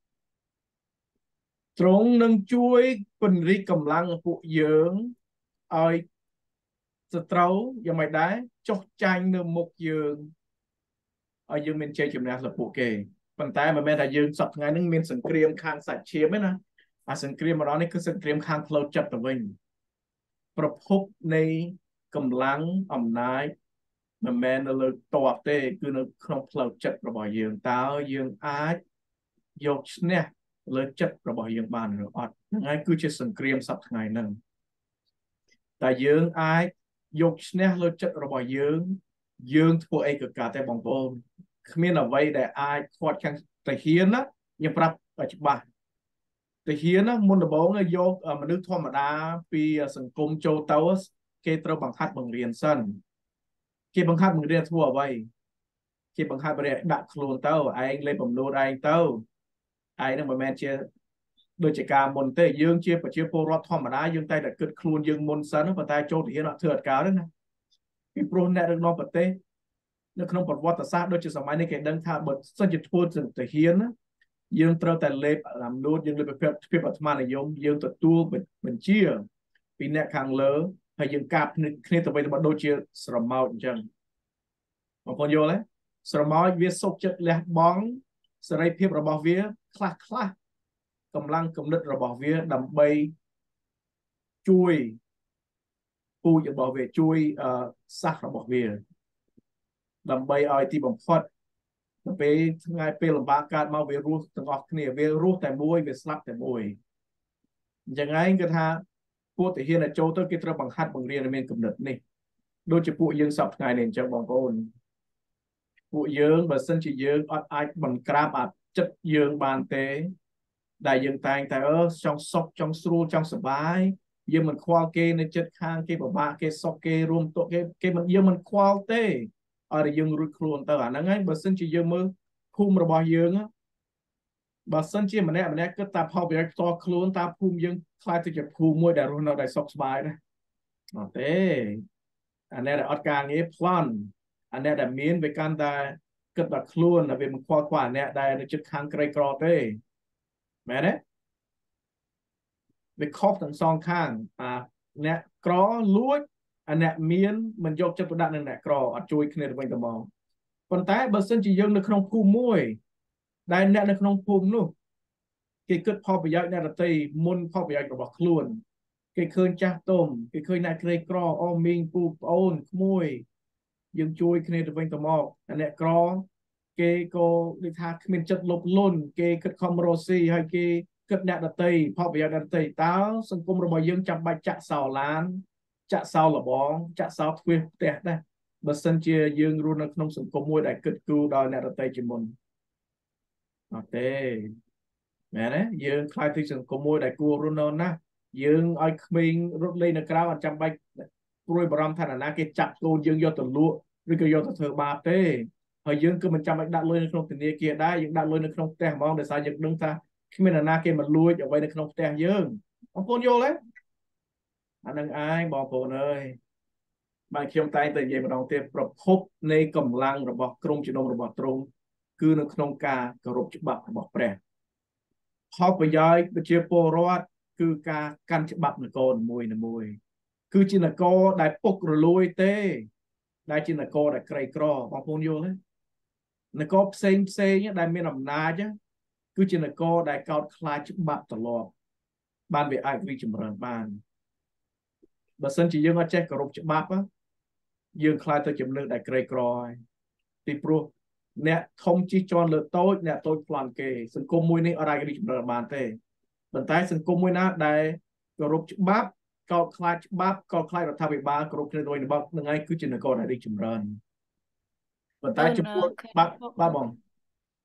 Speaker 1: ទ្រង់នឹងជួយពង្រីកកម្លាំងពួកយើងឲ្យសត្រូវយ៉ាងម៉េចដែរចុះចាញ់នៅមុខយើងឲ្យយើងមានជ័យជំនះលើពួកគេប៉ុន្តែមិនមែនថាយើងសពថ្ងៃហ្នឹងមានសង្គ្រាមខាងសាច់ឈាមទេណាអាសង្គ្រាមម្ដងនេះគឺសង្គ្រាមខាងផ្លូវចិត្តទៅវិញប្រភពនៃកម្លាំងអំណាចមិនមែននៅលើតបទេគឺនៅក្នុងផ្លូវចិត្តរបស់យើងតើយើងអាចយកឈ្នះលើចិត្តរបស់យើងបានឬអត់ហ្នឹងហើយគឺជាសង្គ្រាមសប្តាហ៍ថ្ងៃហ្នឹងតែយើងអាចយកឈ្នះលើចិត្តរបស់យើងធ្វើអីក៏កើតតែបងប្អូនគ្មានអ្វីដែលអាចខាត់ខាងតាហ៊ានណាខ្ញុំប្រាប់ច្បាស់តាហ៊ានណាមុនដំបូងយកមនុស្សធម្មតាពីសង្គមចូលទៅគេត្រូវបង្ហាត់បង្រៀនសិនគេបង្ហាត់បង្រៀនធ្វើអ្វីគេបង្ហាត់បង្រៀនដាក់ខ្លួនទៅឯងលេបបំណួតឯងទៅឯងនឹងមិនមែនជាដូចជាការមុនទេយើងជាប្រជាពលរដ្ឋធម្មតាយើងតែគិតខ្លួនយើងមុនសិនប៉ុន្តែចូលទៅហ៊ានអត់ធ្វើអត់កើតទេណាពីព្រោះអ្នកដឹកនាំប្រទេសនៅក្នុងប្រវត្តិសាស្ត្រដូចជាសម័យនេះគេដឹងថាបើសិនជាធ្វើទៅហ៊ានណាយើងត្រូវតែលេបអំណួតយើងលេបភាពអាត្មានិយមយើងទទួលបញ្ជាពីអ្នកខាងលើហើយយើងកាប់គ្នាទៅវិញទៅមកដូចជាស្រមោចអញ្ចឹងបងប្អូនយល់ទេស្រមោចវាសុខចិត្តលះបង់សេរីភាពរបស់វាខ្លះកម្លាំងគំនិតរបស់វាដើម្បីជួយពូជរបស់វាជួយសាសរបស់វាដើម្បីឲ្យទីបំផុតទៅពេលថ្ងៃពេលលំបាកកើតមកវារស់ទាំងអស់គ្នាវារស់តែមួយវាស្លាប់តែមួយអញ្ចឹងឯងគឺថាពួកទាហានចូលទៅគេត្រូវបង្ហាត់បង្រៀនឲ្យមានគំនិតនេះដូចជាពួកយើងសពថ្ងៃនេះអញ្ចឹងបងប្អូនពួកយើងបើសិនជាយើងអត់អាចបង្ក្រាបចិត្តយើងបានទេដែលយើងតែងតែចង់សុខចង់ស្រួលចង់សុបាយយើងមិនខ្វល់គេនៅចិត្តខាងគេពិបាកគេសុខគេរួមទុកគេមិនយើងមិនខ្វល់ទេឲ្យយើងរួចខ្លួនទៅអាហ្នឹងហើយបើសិនជាយើងមើលភូមិរបស់យើងបើសិនជាម្នាក់គិតតែផលប្រយោជន៍ផ្ទាល់ខ្លួនតើភូមិយើងខ្លាចទៅជាភូមិមួយដែលរស់នៅដោយសុខស្បាយដែរអត់ទេអានេះដែលអត់ការងារប្លន់អានេះដែលមានវាកាន់តែគិតតែខ្លួនវាមិនខ្វល់ខ្វល់អានេះដែលនៅចិត្តខាងក្រីក្រទេមែនទេវាខុសទាំងសងខាងអ្នកក្រលួចអ្នកមានមិនយកចិត្តទុកដាក់នឹងអ្នកក្រអត់ជួយគ្នាទៅវិញទៅមកប៉ុន្តែបើសិនជាយើងនៅក្នុងភូមិមួយដែលអ្នកនៅក្នុងភូមិនោះគេគិតផលប្រយោជន៍អ្នកដទៃមុនផលប្រយោជន៍របស់ខ្លួនគេឃើញចាស់ទុំគេឃើញអ្នកក្រីក្រអូមីងពូប្អូនក្មួយយើងជួយគ្នាទៅវិញទៅមកអ្នកក្រគេក៏ដូចថាគ្មានចិត្តលុបលន់គេគិតខំរស់ស៊ីហើយគេគិតអ្នកដទៃផលប្រយោជន៍អ្នកដទៃតើសង្គមរបស់យើងចាំបាច់ចាក់សោឡានចាក់សោលបងចាក់សោទ្វារផ្ទះដែរបើសិនជាយើងរស់នៅក្នុងសង្គមមួយដែលគិតគូរដល់អ្នកដទៃជាមុនអត់ទេមែនទេយើងខ្លាចទៅសង្គមមួយដែលគួររស់នៅណាយើងឲ្យក្មេងរត់លេងនៅក្រៅអត់ចាំបាច់ព្រួយបារម្ភថាណាគេចាប់កូនយើងយកទៅលក់ឬក៏យកទៅធ្វើបាបទេហើយយើងគឺមិនចាំបាច់ដាក់លុយនៅក្នុងធនាគារដែរយើងដាក់លុយនៅក្នុងផ្ទះហ្មងដោយសារយើងដឹងថាគ្មានណាគេមកលួចអ្វីនៅក្នុងផ្ទះយើងបងប្អូនយល់ទេអានឹងឯងបងប្អូនអើយបាទខ្ញុំតែងតែនិយាយម្ដងទៀតប្រភពនៃកម្លាំងរបស់ក្រុមជំនុំរបស់ទ្រង់គឺនៅក្នុងការគោរពច្បាប់របស់ព្រះផលប្រយោជន៍ប្រជាពលរដ្ឋគឺការកាន់ច្បាប់នគរនីមួយគឺជានគរដែលពុករលួយទេដែលជានគរដែលក្រីក្របងប្អូនយល់ទេនគរផ្សេងដែលមានអំណាចគឺជានគរដែលកោតខ្លាចច្បាប់ទម្លាប់បានវាអាចរីកចម្រើនបានបើសិនជាយើងអត់ចេះគោរពច្បាប់យើងខ្លាចទៅជំនឿដែលក្រីក្រហើយពីព្រោះអ្នកធំជិះជាន់លើតូចអ្នកតូចប្លន់គេសង្គមមួយនេះអត់អាចរីកចម្រើនបានទេប៉ុន្តែសង្គមមួយណាដែលគោរពច្បាប់កោតខ្លាចច្បាប់កោតខ្លាចរដ្ឋាភិបាលគោរពគ្នាដោយរបស់នឹងឯងគឺជានគរដែលរីកចម្រើនប៉ុន្តែចំពោះបាទបង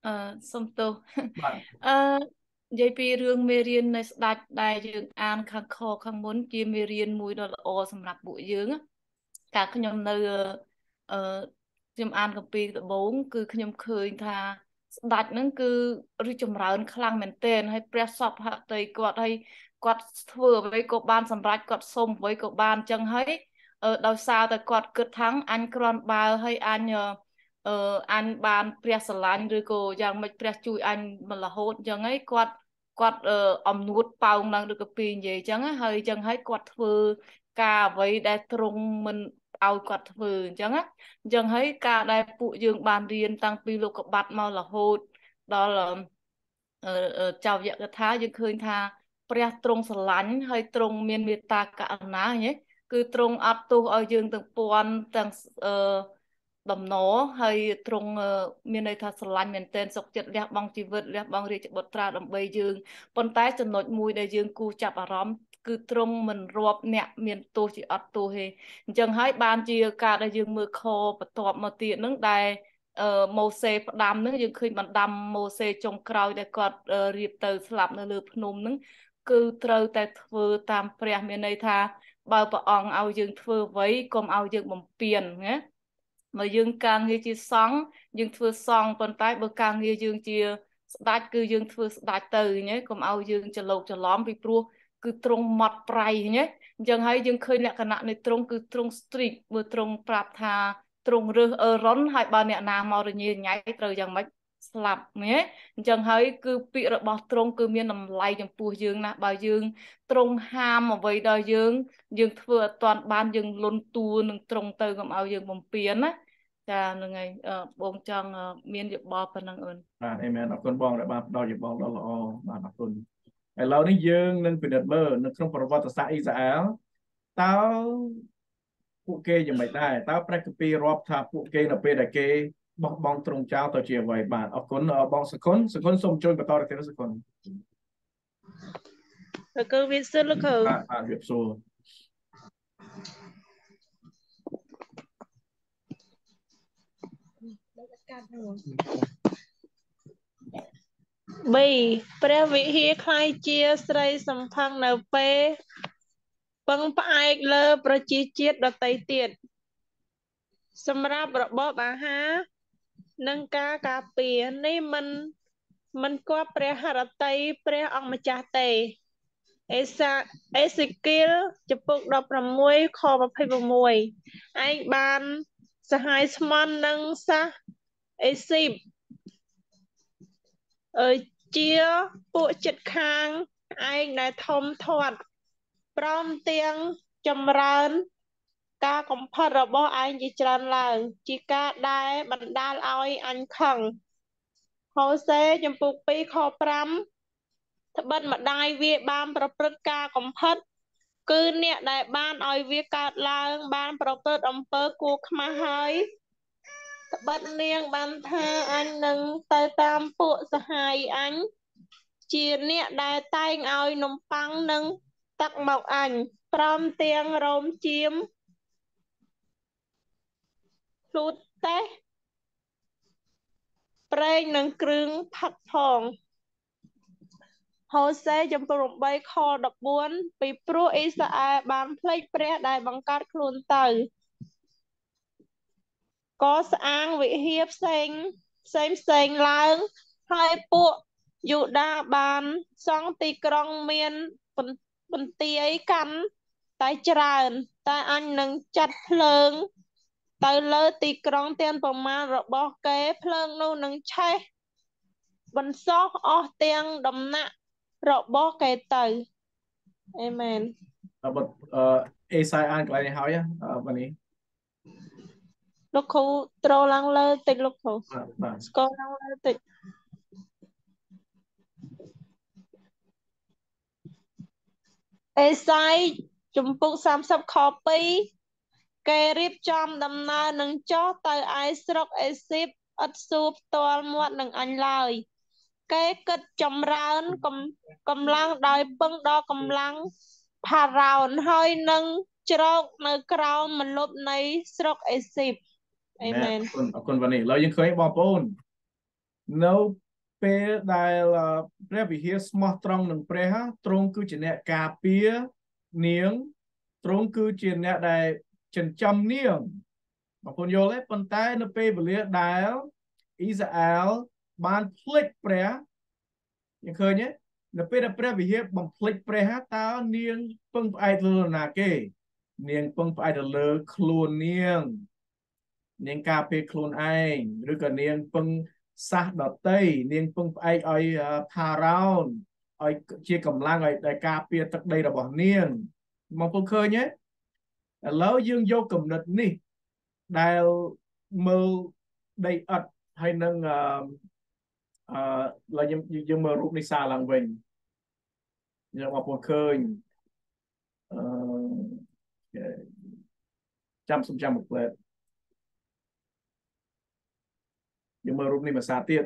Speaker 4: សុំទោស
Speaker 1: បាទ
Speaker 4: និយាយពីរឿងមេរៀននៃស្ដេចដែលយើងអានខាងខខាងមុនជាមេរៀនមួយដ៏ល្អសម្រាប់ពួកយើងកាលខ្ញុំនៅខ្ញុំអានគម្ពីរដំបូងគឺខ្ញុំឃើញថាស្ដេចហ្នឹងគឺរីកចម្រើនខ្លាំងមែនទែនហើយព្រះសពហតីគាត់ហើយគាត់ធ្វើអ្វីក៏បានសម្រេចគាត់សុំអ្វីក៏បានអញ្ចឹងហើយដោយសារតែគាត់គិតថាអញគ្រាន់បើហើយអញបានព្រះស្រឡាញ់ឬក៏យ៉ាងម៉េចព្រះជួយអញមិនរហូតអញ្ចឹងហើយគាត់អំនួតប៉ោងឡើងឬក៏ពីរនិយាយអញ្ចឹងហើយអញ្ចឹងហើយគាត់ធ្វើការអ្វីដែលទ្រង់មិនឲ្យគាត់ធ្វើអញ្ចឹងហើយការដែលពួកយើងបានរៀនតាំងពីលោកកបាត់មករហូតដល់ចៅយកថាយើងឃើញថាព្រះទ្រង់ស្រឡាញ់ហើយទ្រង់មានមេត្តាករុណាគឺទ្រង់អត់ទោសឲ្យយើងទាំងពាន់ទាំងដំណរហើយទ្រង់មានន័យថាស្រឡាញ់មែនទែនសុខចិត្តលះបង់ជីវិតលះបង់រាជបុត្រាដើម្បីយើងប៉ុន្តែចំណុចមួយដែលយើងគួរចាប់អារម្មណ៍គឺទ្រង់មិនរាប់អ្នកមានទោសជាអត់ទោសទេអញ្ចឹងហើយបានជាការដែលយើងមើលខបន្ទាប់មកទៀតហ្នឹងដែលម៉ូសេផ្ដាំហ្នឹងយើងឃើញបណ្ដាំម៉ូសេចុងក្រោយដែលគាត់រៀបទៅស្លាប់នៅលើភ្នំហ្នឹងគឺត្រូវតែធ្វើតាមព្រះមានន័យថាបើព្រះអង្គឲ្យយើងធ្វើអ្វីកុំឲ្យយើងបំពានណាបើយើងការងារជាសង្ឃយើងធ្វើសង្ឃប៉ុន្តែបើការងារយើងជាស្ដេចគឺយើងធ្វើស្ដេចទៅណាកុំឲ្យយើងច្រឡូកច្រឡំពីព្រោះគឺទ្រង់ម៉ត់ប្រៃណាអញ្ចឹងហើយយើងឃើញលក្ខណៈនៃទ្រង់គឺទ្រង់ strict បើទ្រង់ប្រាប់ថាទ្រង់រើសរុនហើយបើអ្នកណាមករញ៉េរញ៉ៃត្រូវយ៉ាងម៉េចស្លាប់ណាអញ្ចឹងហើយគឺពាក្យរបស់ទ្រង់គឺមានតម្លៃចំពោះយើងណាបើយើងទ្រង់ហាមអ្វីដល់យើងធ្វើអត់ទាន់បានយើងលន់តួនឹងទ្រង់ទៅកុំឲ្យយើងបំពានណាចាហ្នឹងហើយបងចង់មានយោបល់ប៉ុណ្ណឹងអូន
Speaker 1: បាទអេមែនអរគុណបងដែលបានផ្ដល់យោបល់ដ៏ល្អបាទអរគុណឥឡូវនេះយើងនឹងពិនិត្យមើលនៅក្នុងប្រវត្តិសាស្ត្រអ៊ីស្រាអែលតើពួកគេយ៉ាងម៉េចដែរតើព្រះគម្ពីររាប់ថាពួកគេនៅពេលដែលគេបោះបង់ទ្រង់ចោលទៅជាអ្វីបាទអរគុណបងសកុនសូមជួយបន្តទៅសកុន
Speaker 4: គឺវាសួរលោកគ្រូ
Speaker 1: បាទវាសួរ
Speaker 10: ព្រះវិហារខ្លាយជាស្រីសំផឹងនៅពេលពឹងផ្អែកលើប្រជាជាតិដទៃទៀតសម្រាប់របបអាហារនិងការការពារនេះមិនគប់ព្រះហឫទ័យព្រះអង្គម្ចាស់ទេអេសេគៀលចំពុក16ខ26ឯងបានសហាយស្មន់នឹងសាសអេស៊ីបជាពួកចិត្តខាងឯងដែលធំធាត់ព្រមទាំងចម្រើនការកំផិតរបស់ឯងជាច្រើនឡើងជាការដែលបណ្ដាលឲ្យអញខឹងហូសេចំពុក2ខ5ត្បិតម្ដាយវាបានប្រព្រឹត្តការកំផិតគឺអ្នកដែលបានឲ្យវាកើតឡើងបានប្រព្រឹត្តអំពើគួរខ្មាស់ហើយត្បិតនាងបានថាអញនឹងទៅតាមពួកសហាយអញជាអ្នកដែលតែងឲ្យនំប៉័ងនិងទឹកមកអញព្រមទាំងរោមជៀមភ្លូតតេះប្រេងនិងគ្រឿងផឹកផងហូសេចំពុក8ខ14ពីព្រោះអ៊ីស្រាអែលបានភ្លេចព្រះដែលបង្កើតខ្លួនទៅក៏ស្អាងវិហារផ្សេងឡើងហើយពួកយូដាបានសង់ទីក្រុងមានបន្ទាយកាន់តែច្រើនតែអញនឹងចាត់ភ្លើងទៅលើទីក្រុងទាំងប្រមាណរបស់គេភ្លើងនោះនឹងឆេះបន្សោះអស់ទាំងដំណាក់របស់គេទៅអេមែន
Speaker 1: អេសាយអានកន្លែងនេះហើយបាទនេះ
Speaker 10: លោកគ្រូត្រូលឡើងលើតិចលោកគ្រូស្គាល់ឡើងលើតិចអេសាយជំពូក30ខ2គេរៀបចំដំណើរនឹងចុះទៅឯស្រុកអេស៊ីបឥតសួរផ្ទាល់មាត់នឹងអញឡើយគេគិតចម្រើនកម្លាំងដោយពឹងដល់កម្លាំងផារ៉ោនហើយនឹងជ្រកនៅក្រោមម្លប់នៃស្រុកអេស៊ីបអេមែន
Speaker 1: អរគុណវ៉ានីឥឡូវយើងឃើញបងប្អូននៅពេលដែលព្រះវិហារស្មោះត្រង់នឹងព្រះទ្រង់គឺជាអ្នកការពារនាងទ្រង់គឺជាអ្នកដែលចិញ្ចឹមនាងបងប្អូនយល់ទេប៉ុន្តែនៅពេលវេលាដែលអ៊ីស្រាអែលបានភ្លេចព្រះយើងឃើញទេនៅពេលដែលព្រះវិហារបំភ្លេចព្រះតើនាងពឹងផ្អែកលើណាគេនាងពឹងផ្អែកទៅលើខ្លួននាងការពារខ្លួនឯងឬក៏នាងពឹងសាសដតីនាងពឹងផ្អែកឲ្យផារ៉ោនឲ្យជាកម្លាំងឲ្យដែលការពារទឹកដីរបស់នាងមកពឹងឃើញទេឥឡូវយើងយកគំនិតនេះដែលមើលដីឥដ្ឋហើយនឹងឡើយយើងមើលរូបនេះសារឡើងវិញយើងបងប្អូនឃើញចាំមួយផ្លែតយើងមើលរូបនេះមួយសារទៀត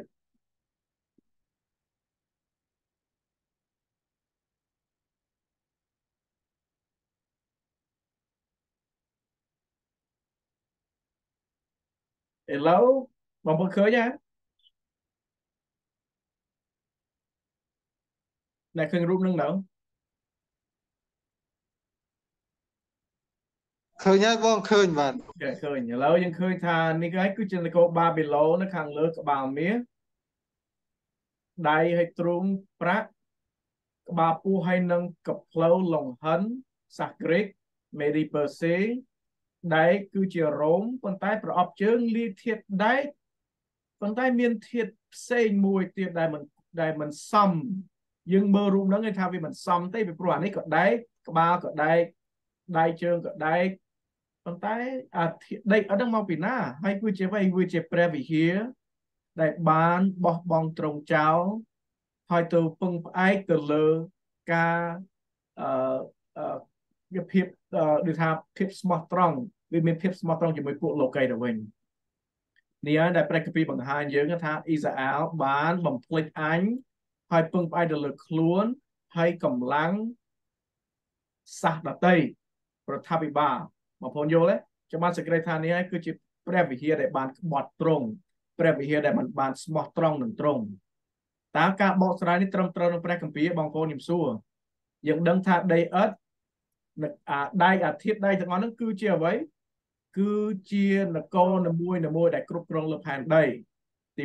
Speaker 1: ឥឡូវបងប្អូនឃើញទេអ្នកឃើញរូបនឹងនៅ
Speaker 9: ឃើញហើយបងឃើញបាទ
Speaker 1: ឃើញឥឡូវយើងឃើញថានេះហើយគឺជានគរបាប៊ីឡូននៅខាងលើក្បាលមាសដៃឲ្យទ្រូងប្រាក់ក្បាលពោះហើយនឹងកផ្លូវលង្ហិនសាសក្រិកមេរីពើសេដែកគឺជារ៉ូមប៉ុន្តែប្រអប់ជើងលាយធាតុដែកប៉ុន្តែមានធាតុផ្សេងមួយទៀតដែលមិនសមយើងមើលរូបហ្នឹងគេថាវាមិនសមទេពីព្រោះអានេះក៏ដែកក្បាលក៏ដែកដៃជើងក៏ដែកប៉ុន្តែដីអត់ដឹងមកពីណាហើយគឺជាអ្វីវាជាព្រះវិហារដែលបានបោះបង់ត្រង់ចោលហើយទៅពឹងផ្អែកទៅលើការវាភាពដូចថាភាពស្មោះត្រង់វាមានភាពស្មោះត្រង់ជាមួយពួកលោកីទៅវិញនេះហើយដែលព្រះគម្ពីរបង្ហាញយើងថាអ៊ីស្រាអែលបានបំភ្លេចអញហើយពឹងផ្អែកទៅលើខ្លួនហើយកម្លាំងសាសដតីរដ្ឋាភិបាលបងប្អូនយល់ទេចាំបានសេចក្តីថានេះហើយគឺជាព្រះវិហារដែលបានក្បត់ត្រង់ព្រះវិហារដែលមិនបានស្មោះត្រង់នឹងត្រង់តើការបកស្រាយនេះត្រឹមត្រូវនឹងព្រះគម្ពីរបងប្អូនខ្ញុំសួរយើងដឹងថាដីឥដ្ឋដែកអាធាតុដែកទាំងអស់ហ្នឹងគឺជាអ្វីគឺជានគរនីមួយដែលគ្រប់គ្រងលើផែនដីទី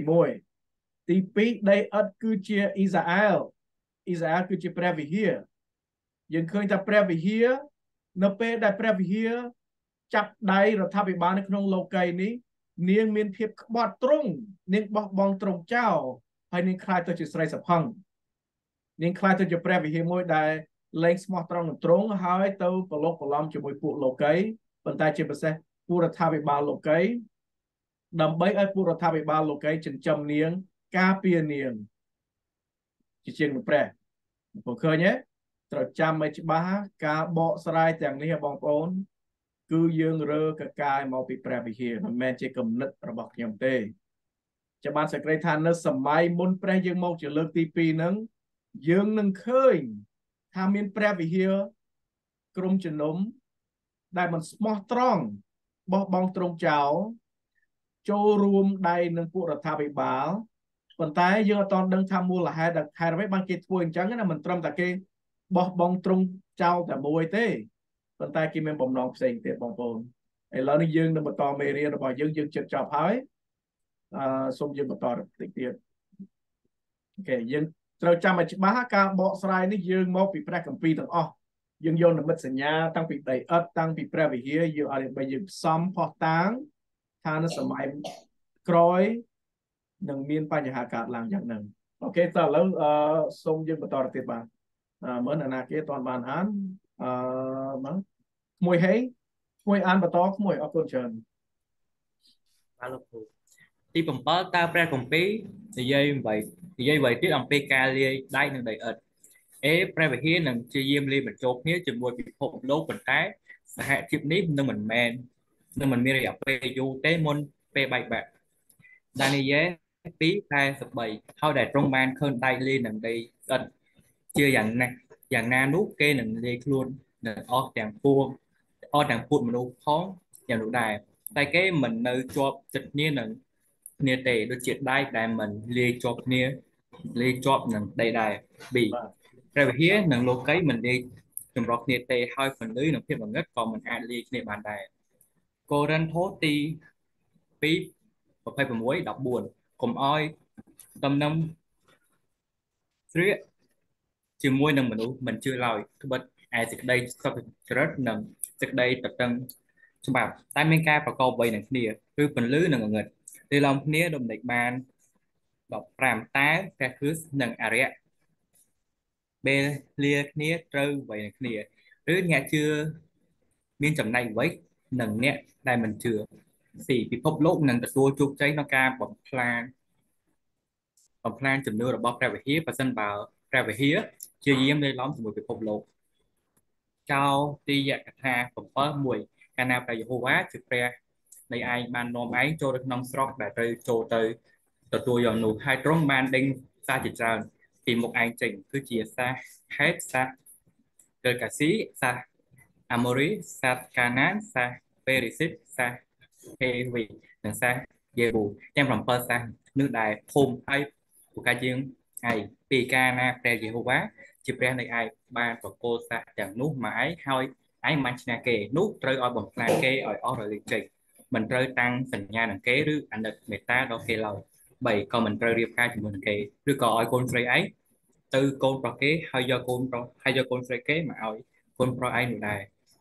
Speaker 1: 1ទី2ដីឥដ្ឋគឺជាអ៊ីស្រាអែលគឺជាព្រះវិហារយើងឃើញថាព្រះវិហារនៅពេលដែលព្រះវិហារចាប់ដៃរដ្ឋាភិបាលនៅក្នុងលោកីនេះនាងមានភាពក្បត់ត្រង់នាងបោះបង់ត្រង់ចោលហើយនាងខ្លាចទៅជាស្រីសផឹងនាងខ្លាចទៅជាព្រះវិហារមួយដែលលែងស្មោះត្រង់នឹងត្រង់ហើយទៅប្រឡូកប្រឡំជាមួយពួកលោកីប៉ុន្តែជាពិសេសពួករដ្ឋាភិបាលលោកីដើម្បីឲ្យពួករដ្ឋាភិបាលលោកីចិញ្ចឹមនាងការពារនាងជាជាងនឹងព្រះបងឃើញទេត្រូវចាំឲ្យច្បាស់ការបកស្រាយទាំងនេះបងប្អូនគឺយើងរើកកាយមកពីព្រះវិហារមិនមែនជាគំនិតរបស់ខ្ញុំទេចាំបានសេចក្តីថានៅសម័យមុនព្រះយើងមកជាលើកទី2ហ្នឹងយើងនឹងឃើញថាមានព្រះវិហារក្រុមជំនុំដែលមិនស្មោះត្រង់បោះបង់ត្រង់ចោលចូលរួមដៃនឹងពួករដ្ឋាភិបាលប៉ុន្តែយើងអត់ទាន់ដឹងថាមូលហេតុអ្វីបានគេធ្វើអញ្ចឹងណាមិនត្រឹមតែគេបោះបង់ត្រង់ចោលតែមួយទេប៉ុន្តែគេមានបំណងផ្សេងទៀតបងប្អូនឥឡូវនេះយើងនឹងបន្តមេរៀនរបស់យើងជិតចប់ហើយសូមយើងបន្តបន្តិចទៀតអូខេយើងត្រូវចាំឲ្យច្បាស់ការបកស្រាយនេះយើងមកពីព្រះគម្ពីរទាំងអស់យើងយកនិមិត្តសញ្ញាតាំងពីដីឥដ្ឋតាំងពីព្រះវិហារយើងឲ្យបីយើងផ្សំផុសតាងថានៅសម័យក្រោយនឹងមានបញ្ហាកើតឡើងយ៉ាងហ្នឹងអូខេតើឥឡូវសូមយើងបន្តទៀតបាទមើលណាគេអត់បានអានមកក្មួយហេក្មួយអានបន្តក្មួយអរគុណច្រើន
Speaker 11: បាទលោកគ្រូទី7តើព្រះគម្ពីរនិយាយអ្វីទៀតអំពីការលាយដៃនឹងដីឥដ្ឋព្រះវិហារនឹងជាយាមលាយបញ្ចូលគ្នាជាមួយពិភពលោកប៉ុន្តែសហជីពនេះនឹងមិនមានរយៈពេលយូរទេមុនពេលបែកបាក់ដានីយ៉ែល 2:43ហើយដែលទ្រង់បានឃើញដៃលាយនឹងដីឥដ្ឋជាយ៉ាងណានោះគេនឹងលាយខ្លួននឹងអស់ទាំងពួងមនុស្សផងយ៉ាងនោះដែរតែគេមិននៅជាប់ចិត្តគ្នានឹងគ្នាទេដូចជាដែកដែលមិនលាយជាប់គ្នាលាយជាប់នឹងដីដែរ B ព្រះវិហារនិងលោកីមិនលាយចម្រុះគ្នាទេហើយពន្លឺនិងភាពងងឹតក៏មិនអាចលាយគ្នាបានដែរកូរិនថូសទី2:26-14កុំឲ្យដំណឹងស្រៀកជាមួយនឹងមនុស្សមិនជឿឡើយត្បិតឯសេចក្តីសុចរិតនិងសេចក្តីតតឹងច្បាប់តែមានការប្រកបបីនឹងគ្នាគឺពន្លឺនិងងងឹតលាយឡំគ្នាដំណេកបាន15តែព្រះគ្រីស្ទនិងអរិយពេលលាគ្នាត្រូវໄວនឹងគ្នាឬអ្នកជឿមានចំណែកអ្វីនឹងអ្នកដែលមិនជឿ C ពិភពលោកនឹងទទួលជោគជ័យក្នុងការបំផ្លាញជំនឿរបស់ព្រះវិហារប្រសិនបើព្រះវិហារជាយាមលាយឡំជាមួយពិភពលោកចោទីយកថា7:1កាលណាព្រះយេហូវ៉ាជាព្រះនៃឯងបាននាំឯងចូលទៅក្នុងស្រុកដែលត្រូវចូលទៅទទួលយកនោះហើយទ្រង់បានដេញសារជាច្រើនពីមុខឯងចេញគឺជាសារហេតសារកេរកាស៊ីសារអាម៉ូរីសារកាណានសារពេរីស៊ីតសារហេវីនិងសារយេបូទាំង7សារនោះដែលធំហើយពូកែជាងឯងពីការណាព្រះយេហូវ៉ាជាព្រះនៃឯងបានប្រគល់សារទាំងនោះមកឯងហើយឯងមិនឈ្នះគេនោះត្រូវឲ្យបំផ្លាញគេឲ្យអស់រលីកចេញមិនត្រូវតាំងសញ្ញានឹងគេឬអាណិតមេត្តាដល់គេឡើយ3ក៏មិនត្រូវរៀបការជាមួយនឹងគេឬក៏ឲ្យកូនស្រីឯងទៅកូនប្រុសគេហើយយកកូនប្រុសហើយយកកូនស្រីគេមកឲ្យកូនប្រុសឯងនោះដែរ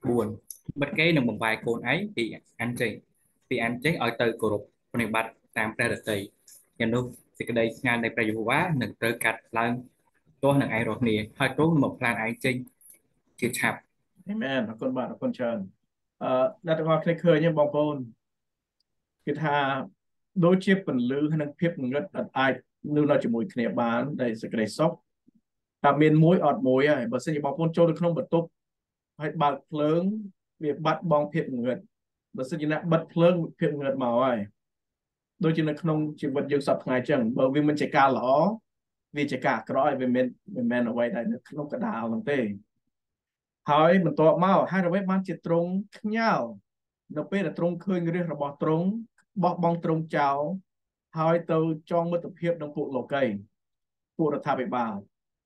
Speaker 11: 4បិទគេនឹងបំបែកកូនឯងពីអានចេញឲ្យទៅគោរពប្រតិបត្តិតាមព្រះរតីយ៉ាងនោះសេចក្តីស្ងាត់នៃព្រះយេហូវ៉ានឹងត្រូវកាត់ឡើងទាស់នឹងឯងរាល់គ្នាហើយទ្រង់នឹងបំផ្លាញឯងចេញជាឆាប់
Speaker 1: អាមែនអរគុណបាទអរគុណច្រើនអ្នកទាំងអស់គ្នាឃើញទេបងប្អូនគឺថាដូចជាពន្លឺនិងភាពងងឹតអាចនៅជាមួយគ្នាបានដែលសេចក្តីសុខតែមានមួយអត់មួយហើយបើសិនជាបងប្អូនចូលទៅក្នុងបន្ទប់ហើយបើកភ្លើងវាបាត់បង់ភាពងងឹតបើសិនជាអ្នកបិទភ្លើងភាពងងឹតមកហើយដូចជានៅក្នុងជីវិតយើងសពថ្ងៃចឹងបើវាមិនជាការល្អវាជាការអាក្រក់ហើយវាមិនមែនអ្វីដែលនៅក្នុងកដាលនោះទេហើយបន្ទាប់មកហេតុអ្វីបានជាទ្រង់ខ្ញាល់នៅពេលដែលទ្រង់ឃើញរាជរបស់ទ្រង់បោះបង់ទ្រង់ចោលហើយទៅចងមិត្តភាពនឹងពួកលោកីពួករដ្ឋាភិបាល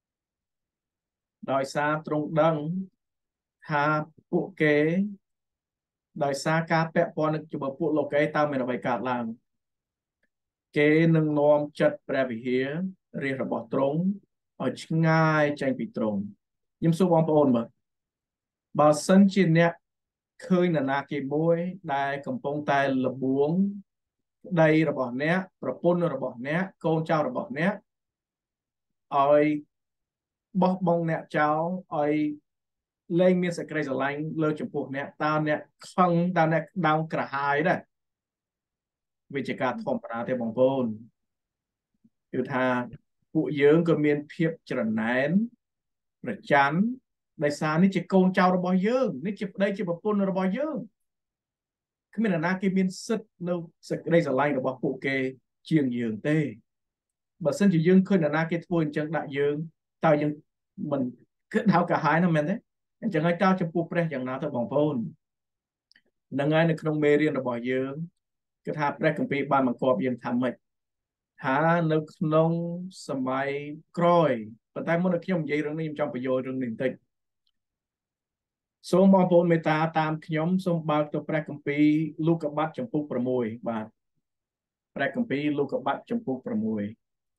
Speaker 1: ដោយសារទ្រង់ដឹងថាពួកគេដោយសារការពាក់ព័ន្ធនឹងជាមួយពួកលោកីតើមានអ្វីកើតឡើងគេនឹងនាំចិត្តព្រះវិហាររាជរបស់ទ្រង់ឲ្យឆ្ងាយចេញពីទ្រង់ខ្ញុំសួរបងប្អូនមើលបើសិនជាអ្នកឃើញនរណាគេមួយដែលកំពុងតែលបួងប្តីរបស់អ្នកប្រពន្ធរបស់អ្នកកូនចៅរបស់អ្នកឲ្យបោះបង់អ្នកចោលឲ្យលែងមានសេចក្តីស្រឡាញ់លើចំពោះអ្នកតើអ្នកខឹងតើអ្នកដៅក្រហាយដែរវាជាការធម្មតាទេបងប្អូនគឺថាពួកយើងក៏មានភាពច្រណែនប្រច័ណ្ឌដោយសារនេះជាកូនចៅរបស់យើងនេះជាប្តីជាប្រពន្ធរបស់យើងគ្មាននរណាគេមានសិទ្ធិនៅសេចក្តីស្រឡាញ់របស់ពួកគេជាងយើងទេបើសិនជាយើងឃើញនរណាគេធ្វើអញ្ចឹងដាក់យើងតើយើងមិនគិតហៅកាហាយណាមែនទេអញ្ចឹងហើយតើចំពោះព្រះយ៉ាងណាទៅបងប្អូននឹងហើយនៅក្នុងមេរៀនរបស់យើងគឺថាព្រះគម្ពីរបានបង្គាប់យើងថាម៉េចថានៅក្នុងសម័យក្រោយប៉ុន្តែមុននឹងខ្ញុំនិយាយរឿងនេះខ្ញុំចង់បញ្យល់រឿងនេះបន្តិចសូមបងប្អូនមេត្តាតាមខ្ញុំសូមបើកទៅព្រះគម្ពីរលូកាបាត់ចំពុក6បាទព្រះគម្ពីរលូកាបាត់ចំពុក6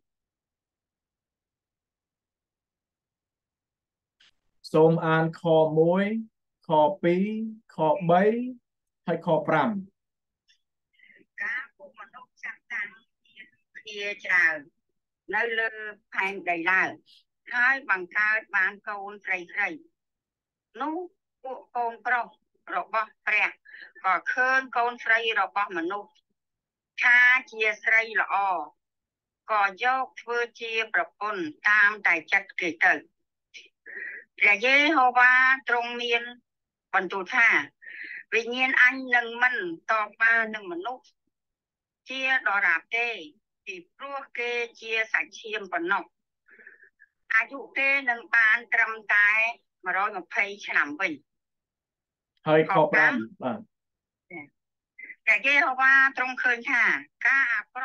Speaker 1: សូមអានខ1ខ2ខ3ហើយខ5
Speaker 12: ការពួកមនុស្សចាស់តាំងគ្នាច្រើននៅលើផែនដីឡើងហើយបង្កើតបានកូនស្រីនោះពួកកូនប្រុសរបស់ព្រះក៏ឃើញកូនស្រីរបស់មនុស្សថាជាស្រីល្អក៏យកធ្វើជាប្រពន្ធតាមតែចិត្តគេទៅព្រះយេហូវ៉ាទ្រង់មានបន្ទូលថាវិញ្ញាណអញនឹងមិនតបបាននឹងមនុស្សជាដរាបទេពីព្រោះគេជាសាច់ឈាមប៉ុណ្ណោះអាយុគេនឹងបានត្រឹមតែ120ឆ្នាំវិញ
Speaker 1: ហើយខ5បាទ
Speaker 12: ព្រះយេហូវ៉ាទ្រង់ឃើញថាការអាក្រក់រ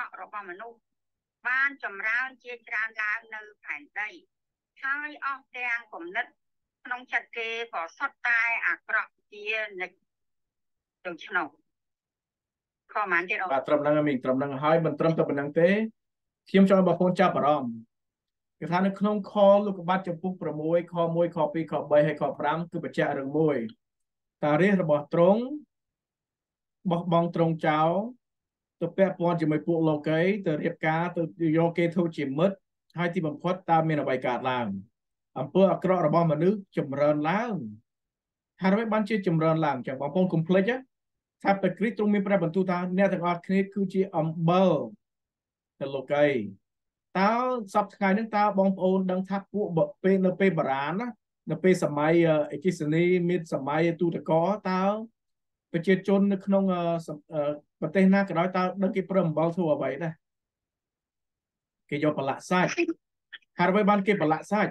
Speaker 12: មនុស្សបានចម្រើនជាច្រើនឡើងនៅផែនដីហើយអស់ទាំងគំនិតក្នុងចិត្តគេក៏សុទ្ធតែអាក្រក់ជានិច្ចដូច្នោះខមបានទៀតអូន
Speaker 1: បាទត្រឹមហ្នឹងមីងត្រឹមហ្នឹងហើយមិនត្រឹមតែប៉ុណ្្នឹងទេខ្ញុំចង់ឲ្យបងប្អូនចាប់អារម្មណ៍គឺថានៅក្នុងខលោកុបាតចំពុះ6ខ1ខ2ខ3ហើយខ5គឺបញ្ជាក់រឿងមួយតារាសរបស់ទ្រង់បោះបង់ទ្រង់ចោលទៅពាក់ព័ន្ធជាមួយពួកលោកីទៅរៀបការទៅយកគេធ្វើជាមិត្តហើយទីបំផុតតើមានអ្វីកើតឡើងអំពើអាក្រក់របស់មនុស្សចម្រើនឡើងហើយអ្វីបានជាចម្រើនឡើងចឹងបងប្អូនកុំភ្លេចថាព្រះគ្រីស្ទទ្រង់មានប្រាប់បន្ទូលថាអ្នកទាំងអស់គ្នាគឺជាអំបិលទៅលោកីតើសពថ្ងៃហ្នឹងតើបងប្អូនដឹងថាពួកពេលនៅពេលបុរាណណានៅពេលសម័យអេគិសនីមានសម័យទូតកោតើប្រជាជននៅក្នុងប្រទេសណាក៏ដោយតើដឹងគេប្រើអំបិលធ្វើអ្វីដែរគេយកប្រឡាក់សាច់ហើយអ្វីបានគេប្រឡាក់សាច់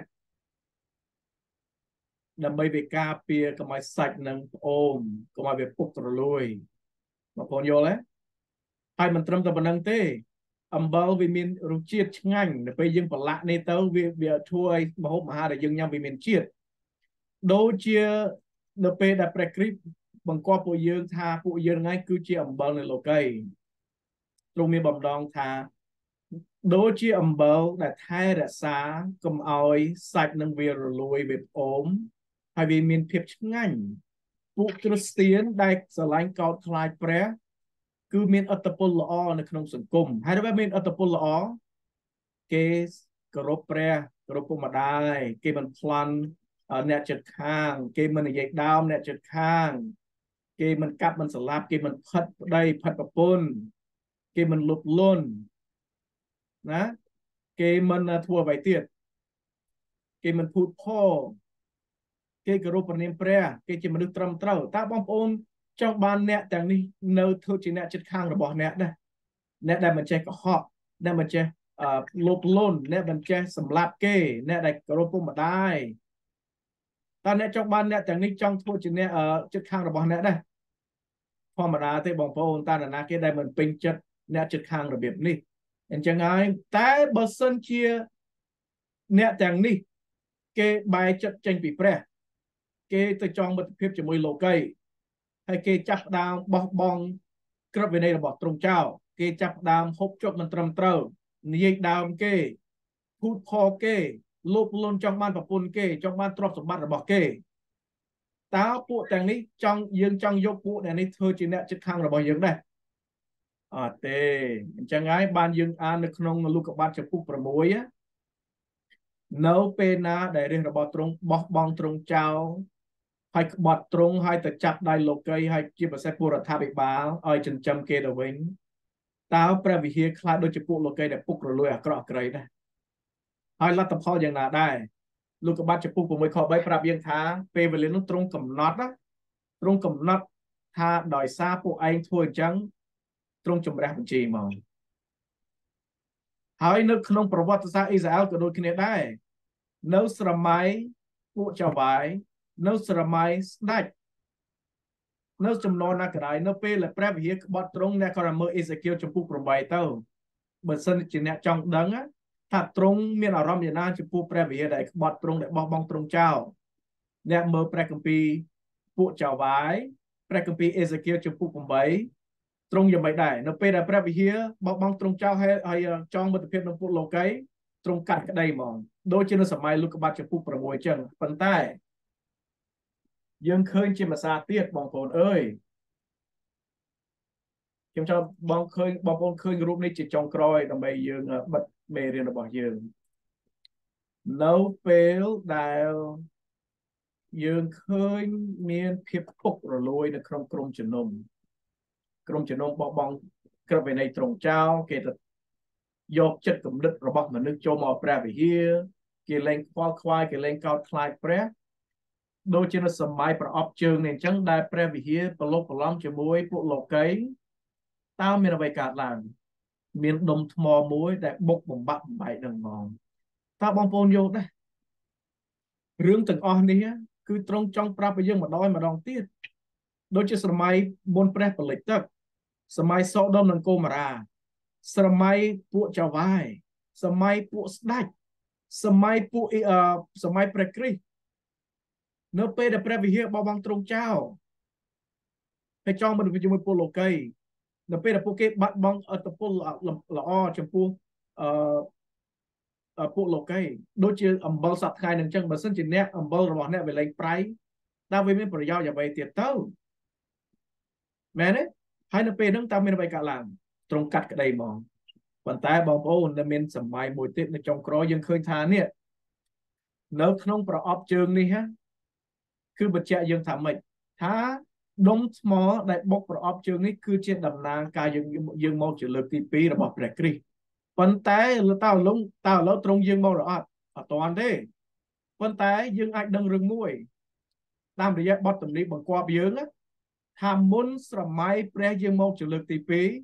Speaker 1: ដើម្បីវាការពារកុំឲ្យសាច់នឹងផ្អូមកុំឲ្យវាពុករលួយបងប្អូនយល់ទេហើយមិនត្រឹមតែប៉ុណ្្នឹងទេអំបិលវាមានរសជាតិឆ្ងាញ់នៅពេលយើងប្រឡាក់នេះទៅវាធ្វើឲ្យម្ហូបអាហារដែលយើងញ៉ាំវាមានជាតិដូចជានៅពេលដែលព្រះគ្រីស្ទបង្គាប់ពួកយើងថាពួកយើងថ្ងៃគឺជាអំបិលនៅលោកីទ្រង់មានបំដងថាដូចជាអំបិលដែលថែរក្សាកុំឲ្យសាច់នឹងវារលួយវាផ្អូមហើយវាមានភាពឆ្ងាញ់ពួកគ្រីស្ទានដែលស្រឡាញ់កោតខ្លាចព្រះគឺមានឥទ្ធិពលល្អនៅក្នុងសង្គមហើយបើមានឥទ្ធិពលល្អគេគោរពព្រះគោរពពុកម្ដាយគេមិនប្លន់អ្នកចិត្តខាងគេមិននិយាយដើមអ្នកចិត្តខាងគេមិនកាប់មិនស្លាប់គេមិនផិតប្តីផិតប្រពន្ធគេមិនលុបលន់ណាគេមិនធ្វើអ្វីទៀតគេមិនភូតផលគេគោរពព្រះនាមព្រះគេជាមនុស្សត្រឹមត្រូវតើបងប្អូនចង់បានអ្នកទាំងនេះនៅធ្វើជាអ្នកចិត្តខាងរបស់អ្នកដែរអ្នកដែលមិនចេះកុហកអ្នកមិនចេះលុបលន់អ្នកមិនចេះសម្លាប់គេអ្នកដែលគោរពពុកម្ដាយតើអ្នកចង់បានអ្នកទាំងនេះចង់ធ្វើជាអ្នកចិត្តខាងរបស់អ្នកដែរធម្មតាទេបងប្អូនតើណាគេដែលមិនពេញចិត្តអ្នកចិត្តខាងរបៀបនេះអញ្ចឹងហើយតែបើសិនជាអ្នកទាំងនេះគេបែរចិត្តចេញពីព្រះគេទៅចង់មិត្តភាពជាមួយលោកីហើយគេចាប់ផ្ដើមបោះបង់ក្រឹតវិន័យរបស់ទ្រង់ចោលគេចាប់ផ្ដើមហូបចុកមិនត្រឹមត្រូវនិយាយដើមគេភូតផលគេលុបលន់ចង់បានប្រពន្ធគេចង់បានទ្រព្យសម្បត្តិរបស់គេតើពួកទាំងនេះយើងចង់យកពួកអ្នកនេះធ្វើជាអ្នកចិត្តខាងរបស់យើងដែរអត់ទេអញ្ចឹងហើយបានយើងអាននៅក្នុងលោកុបាតចំពុះ6នៅពេលណាដែលរាជរបស់ទ្រង់បោះបង់ទ្រង់ចោលហើយក្បត់ទ្រង់ហើយទៅចាប់ដៃលោកីហើយជាពិសេសពលរដ្ឋាភិបាលឲ្យចិញ្ចឹមគេទៅវិញតើព្រះវិហារខ្លាចដូចជាពួកលោកីដែលពុករលួយអាក្រក់អាក្រៃដែរហើយលទ្ធផលយ៉ាងណាដែរលោកុបាតចំពុះ6ខ3ប្រាប់យើងថាពេលវេលានោះទ្រង់កំណត់ទ្រង់កំណត់ថាដោយសារពួកឯងធ្វើអញ្ចឹងទ្រង់ជំរះបញ្ជីមកហើយនៅក្នុងប្រវត្តិសាស្ត្រអ៊ីស្រាអែលក៏ដូចគ្នាដែរនៅស្រមៃពួកចៅវាយនៅស្រមៃស្ដេចនៅចំណនណាក៏ដោយនៅពេលដែលព្រះវិហារក្បត់ទ្រង់អ្នកក៏មើលអេសេគៀលចំពុះ8ទៅបើសិនជាអ្នកចង់ដឹងថាទ្រង់មានអារម្មណ៍យ៉ាងណាចំពោះព្រះវិហារដែលក្បត់ទ្រង់ដែលបោះបង់ទ្រង់ចោលអ្នកមើលព្រះគម្ពីរពួកចៅវាយព្រះគម្ពីរអេសេគៀលចំពុះ8ទ្រង់យ៉ាងម៉េចដែរនៅពេលដែលព្រះវិហារបោះបង់ទ្រង់ចោលហើយចង់មិត្តភាពនឹងពួកលោកីទ្រង់កាត់ក្តីហ្មងដូចជានៅសម័យលោកុបាតចំពុះ6អញ្ចឹងប៉ុន្តែយើងឃើញជាភាសាទៀតបងប្អូនអើយខ្ញុំចង់បងប្អូនឃើញរូបនេះជាចុងក្រោយដើម្បីយើងបិទមេរៀនរបស់យើងនៅពេលដែលយើងឃើញមានភាពពុករលួយនៅក្នុងក្រុមជំនុំបោះបង់ក្រឹតវិន័យត្រង់ចោលគេទៅយកចិត្តគំនិតរបស់មនុស្សចូលមកព្រះវិហារគេលែងខ្វល់ខ្វាយគេលែងកោតខ្លាចព្រះដូចជានៅសម័យប្រអប់ជើងនេះអញ្ចឹងដែលព្រះវិហារប្រឡូកប្រឡំជាមួយពួកលោកីតើមានអ្វីកើតឡើងមានដុំថ្មមួយដែលបុកបំបាក់បំបែកនឹងហ្មងតើបងប្អូនយល់ដែររឿងទាំងអស់នេះគឺទ្រង់ចង់ប្រាប់ឲ្យយើងម្ដងទៀតដូចជាសម័យមុនព្រះពលិចទឹកសម័យសូដុំនិងកូម៉ារ៉ាសម័យពួកចៅវាយសម័យពួកស្ដេចសម័យពួកសម័យព្រះគ្រីស្ទនៅពេលដែលព្រះវិហារបោះបង់ទ្រង់ចោលហើយចង់មកជាមួយពលលោកីនៅពេលដែលពួកគេបាត់បង់ឥទ្ធិពលល្អចំពោះពួកលោកីដូចជាអំបិលសប្តាហ៍ថ្ងៃនឹងអញ្ចឹងបើសិនជាអ្នកអំបិលរបស់អ្នកវាលែងប្រៃតើវាមានប្រយោជន៍អ្វីទៀតទៅមែនទេហើយនៅពេលហ្នឹងតើមានអ្វីកើតឡើងត្រង់កាត់ក្តីហ្មងប៉ុន្តែបងប្អូននៅមានសម័យមួយទៀតនៅចុងក្រោយយើងឃើញថានេះនៅក្នុងប្រអប់ជើងនេះគឺបញ្ជាក់យើងថាម៉េចថាដុំថ្មដែលបុកប្រអប់ជើងនេះគឺជាតំណាងការយើងមកជាលើកទី2របស់ព្រះគ្រីស្ទប៉ុន្តែតើឥឡូវត្រង់យើងមកឬអត់អត់ទាន់ទេប៉ុន្តែយើងអាចដឹងរឿងមួយតាមរយៈបទទំនាបបង្គាប់យើងថាមុនស្រម័យព្រះយើងមកជាលើកទី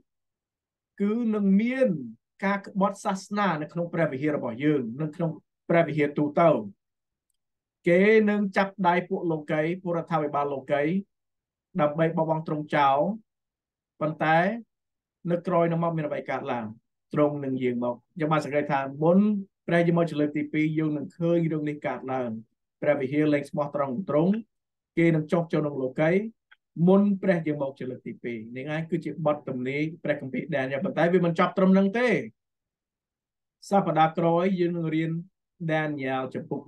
Speaker 1: 2គឺនឹងមានការក្បត់សាសនានៅក្នុងព្រះវិហាររបស់យើងនៅក្នុងព្រះវិហារទូទៅគេនឹងចាប់ដៃពួកលោកីពួករដ្ឋាភិបាលលោកីដើម្បីបោះបង់ទ្រង់ចោលប៉ុន្តែនៅក្រោយនឹងមកមានអ្វីកើតឡើងត្រង់នឹងយើងមកយើងបានសង្កេតថាមុនព្រះយើងមកជាលើកទី2យើងនឹងឃើញរឿងនេះកើតឡើងព្រះវិហារលែងស្មោះត្រង់គេនឹងចុះចូលក្នុងលោកីមុនព្រះយើងមកជាលើកទី2នេះហើយគឺជាបទទំនាយព្រះគម្ពីរដានីយ៉ែលប៉ុន្តែវាមិនចប់ត្រឹមហ្នឹងទេសប្តាហ៍ក្រោយយើងនឹងរៀនដានីយ៉ែលចំពុក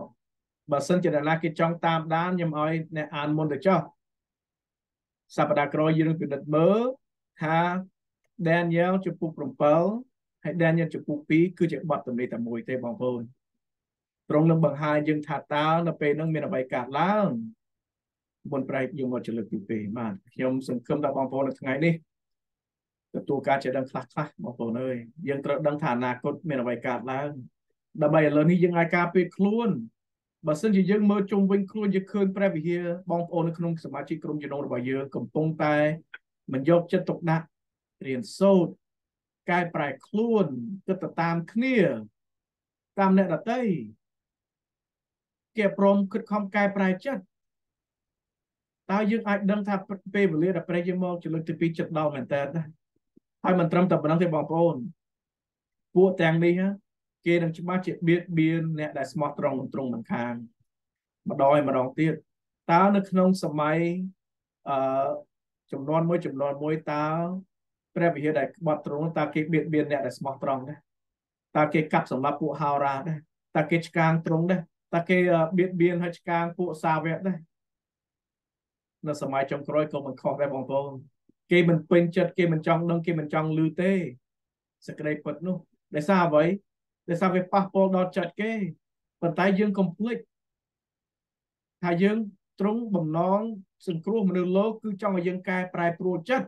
Speaker 1: 7បើសិនជាអ្នកណាគេចង់តាមដានខ្ញុំឲ្យអ្នកអានមុនទៅចុះសប្តាហ៍ក្រោយយើងនឹងពិនិត្យមើលថាដានីយ៉ែលចំពុក7ហើយដានីយ៉ែលចំពុក2គឺជាបទទំនាយតែមួយទេបងប្អូនត្រង់នឹងបង្ហាញយើងថាតើនៅពេលហ្នឹងមានអ្វីកើតឡើងមុនព្រះយើងមកជាលើកទី2បាទខ្ញុំសង្ឃឹមថាបងប្អូននៅថ្ងៃនេះទទួលការចេះដឹងខ្លះបងប្អូនអើយយើងត្រូវដឹងថាអនាគតមានអ្វីកើតឡើងដើម្បីឥឡូវនេះយើងអាចការពារខ្លួនបើសិនជាយើងមើលជុំវិញខ្លួនយើងឃើញព្រះវិហារបងប្អូននៅក្នុងសមាជិកក្រុមជំនុំរបស់យើងកំពុងតែមិនយកចិត្តទុកដាក់រៀនសូត្រកែប្រែខ្លួនគិតទៅតាមគ្នាតាមអ្នកដទៃគេព្រមខិតខំកែប្រែចិត្តតើយើងអាចដឹងថាពេលវេលាដែលព្រះយើងមកជាលើកទី2ចិត្តដល់មែនតើហើយមិនត្រឹមតែប៉ុណ្ណឹងទេបងប្អូនពួកទាំងនេះគេនឹងច្បាស់ជាបៀតបៀនអ្នកដែលស្មោះត្រង់មិនខានម្ដងទៀតតើនៅក្នុងសម័យចំនួនមួយតើព្រះវិហារដែលក្បត់ទ្រង់តើគេបៀតបៀនអ្នកដែលស្មោះត្រង់ដែរតើគេកាប់សម្លាប់ពួកហោរាដែរតើគេឆ្កាងទ្រង់ដែរតើគេបៀតបៀនហើយឆ្កាងពួកសាវកដែរនៅសម័យចុងក្រោយក៏មិនខុសដែរបងប្អូនគេមិនពេញចិត្តគេមិនចង់ដឹងគេមិនចង់ឮទេសេចក្តីពិតនោះដោយសារអ្វីដោយសារវាប៉ះពាល់ដល់ចិត្តគេប៉ុន្តែយើងកុំភ្លេចថាយើងទ្រង់បំណងសង្គ្រោះមនុស្សលោកគឺចង់ឲ្យយើងកែប្រែប្រួលចិត្ត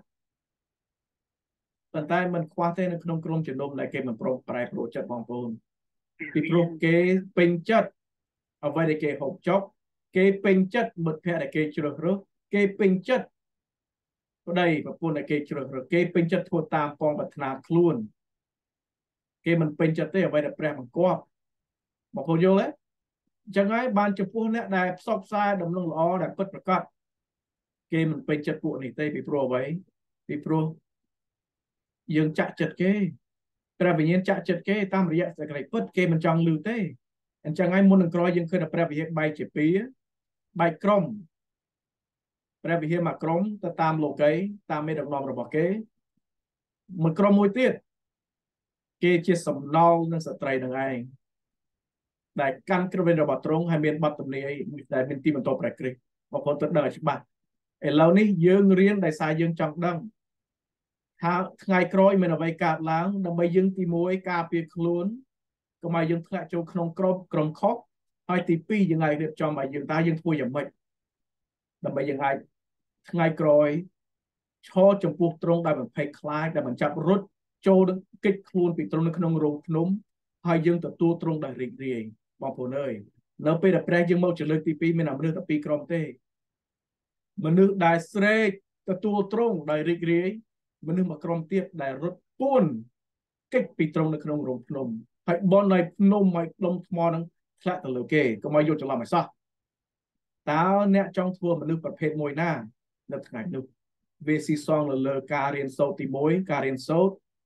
Speaker 1: ប៉ុន្តែมันខ្វះទេនៅក្នុងក្រុមជំនុំដែលគេមិនព្រមប្រែប្រួលចិត្តបងប្អូនពីព្រោះគេពេញចិត្តអ្វីដែលគេហូបចុកគេពេញចិត្តមិត្តភ័ក្តិដែលគេជ្រើសរើសគេពេញចិត្តប្តីប្រពន្ធដែលគេជ្រើសរើសគេពេញចិត្តធ្វើតាមពងប្រាថ្នាខ្លួនគេមិនពេញចិត្តទេអ្វីដែលព្រះបង្គាប់បងប្អូនយល់ទេអញ្ចឹងហើយបានចំពោះអ្នកដែលផ្សព្វផ្សាយដំណឹងល្អដែលពិតប្រាកដគេមិនពេញចិត្តពួកនេះទេពីព្រោះអ្វីពីព្រោះយើងចាក់ចិត្តគេព្រះវិញ្ញាណចាក់ចិត្តគេតាមរយៈសេចក្តីពិតគេមិនចង់ឮទេអញ្ចឹងហើយមុននឹងក្រោយយើងឃើញថាព្រះវិហារបែកជា2បែកក្រុមព្រះវិហារមួយក្រុមទៅតាមលោកីតាមមេដឹកនាំរបស់គេមួយក្រុមមួយទៀតគេជាសំណល់នឹងស្ត្រីនឹងឯងដែលកាន់គ្រឹះវិញរបស់ទ្រង់ហើយមានបទទំនាយដែលមានទីបន្ទាប់ព្រះគ្រីស្ទបងប្អូនត្រូវដឹងឲ្យច្បាស់ឥឡូវនេះយើងរៀនដោយសារយើងចង់ដឹងថាថ្ងៃក្រោយមានអ្វីកើតឡើងដើម្បីយើងទី1ការពារខ្លួនកុំឲ្យយើងធ្លាក់ចូលក្នុងក្រុមខុសហើយទី2យើងអាចរៀបចំឲ្យយើងតើយើងធ្វើយ៉ាងម៉េចដើម្បីយើងអាចថ្ងៃក្រោយឈរចំពោះទ្រង់ដែលមិនភ័យខ្លាចដែលមិនចាប់រត់ចូលកិច្ចខ្លួនពីទ្រង់នៅក្នុងរោងភ្នំហើយយើងទទួលទ្រង់ដែលរីករាយបងប្អូនអើយនៅពេលដែលព្រះយើងមកជាលើកទី2មានមនុស្សតែ2ក្រុមទេមនុស្សដែលស្រែកទទួលទ្រង់ដែលរីករាយមនុស្សមួយក្រុមទៀតដែលរត់ពួនកិច្ចពីទ្រង់នៅក្នុងរោងភ្នំហើយបនឲ្យភ្នំឲ្យដុំថ្មនឹងធ្លាក់ទៅលើគេកុំឲ្យយកច្រឡំឲ្យសោះតើអ្នកចង់ធ្វើមនុស្សប្រភេទមួយណានៅថ្ងៃនោះវាស៊ីសងលើការរៀនសូត្រទី1ការរៀនសូត្រ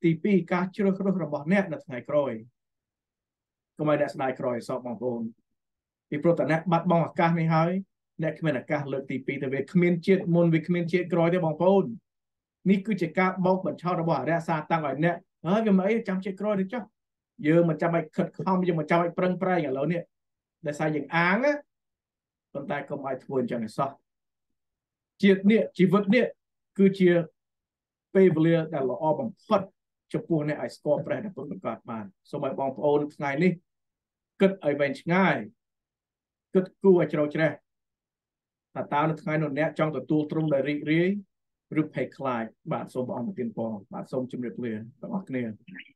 Speaker 1: ទី2ការជ្រើសរើសរបស់អ្នកនៅថ្ងៃក្រោយកុំឲ្យអ្នកស្ដាយក្រោយសោកបងប្អូនពីព្រោះតអ្នកបាត់បង់ឱកាសនេះហើយអ្នកគ្មានឱកាសលើកទី2ទៅវាគ្មានជាតិមុនវាគ្មានជាតិក្រោយទេបងប្អូននេះគឺជាការបោកបញ្ឆោតរបស់អរិយសាតាំងឲ្យអ្នកហើយវាមិនអីចាំជាតិក្រោយទេចុះយើងមិនចាំឲ្យខិតខំយើងមិនចាំឲ្យប្រឹងប្រែងឥឡូវនេះដែលសារយើងអាងណាប៉ុន្តែកុំឲ្យធ្វើអញ្ចឹងឯសោះជាតិនេះជីវិតនេះគឺជាពេលវេលាដែលល្អបំផុតចំពោះអ្នកឲ្យស្គាល់ព្រះដែលពុទ្ធប្រកាសបានសូមឲ្យបងប្អូនថ្ងៃនេះគិតឲ្យវែងឆ្ងាយគិតគូរឲ្យជ្រៅជ្រះតើនៅថ្ងៃនោះអ្នកចង់ទទួលទ្រង់ដោយរីករាយឬភ័យខ្លាចបាទសូមព្រះអង្គប្រទានពរបាទសូមជម្រាបលាបងប្អូនគ្នា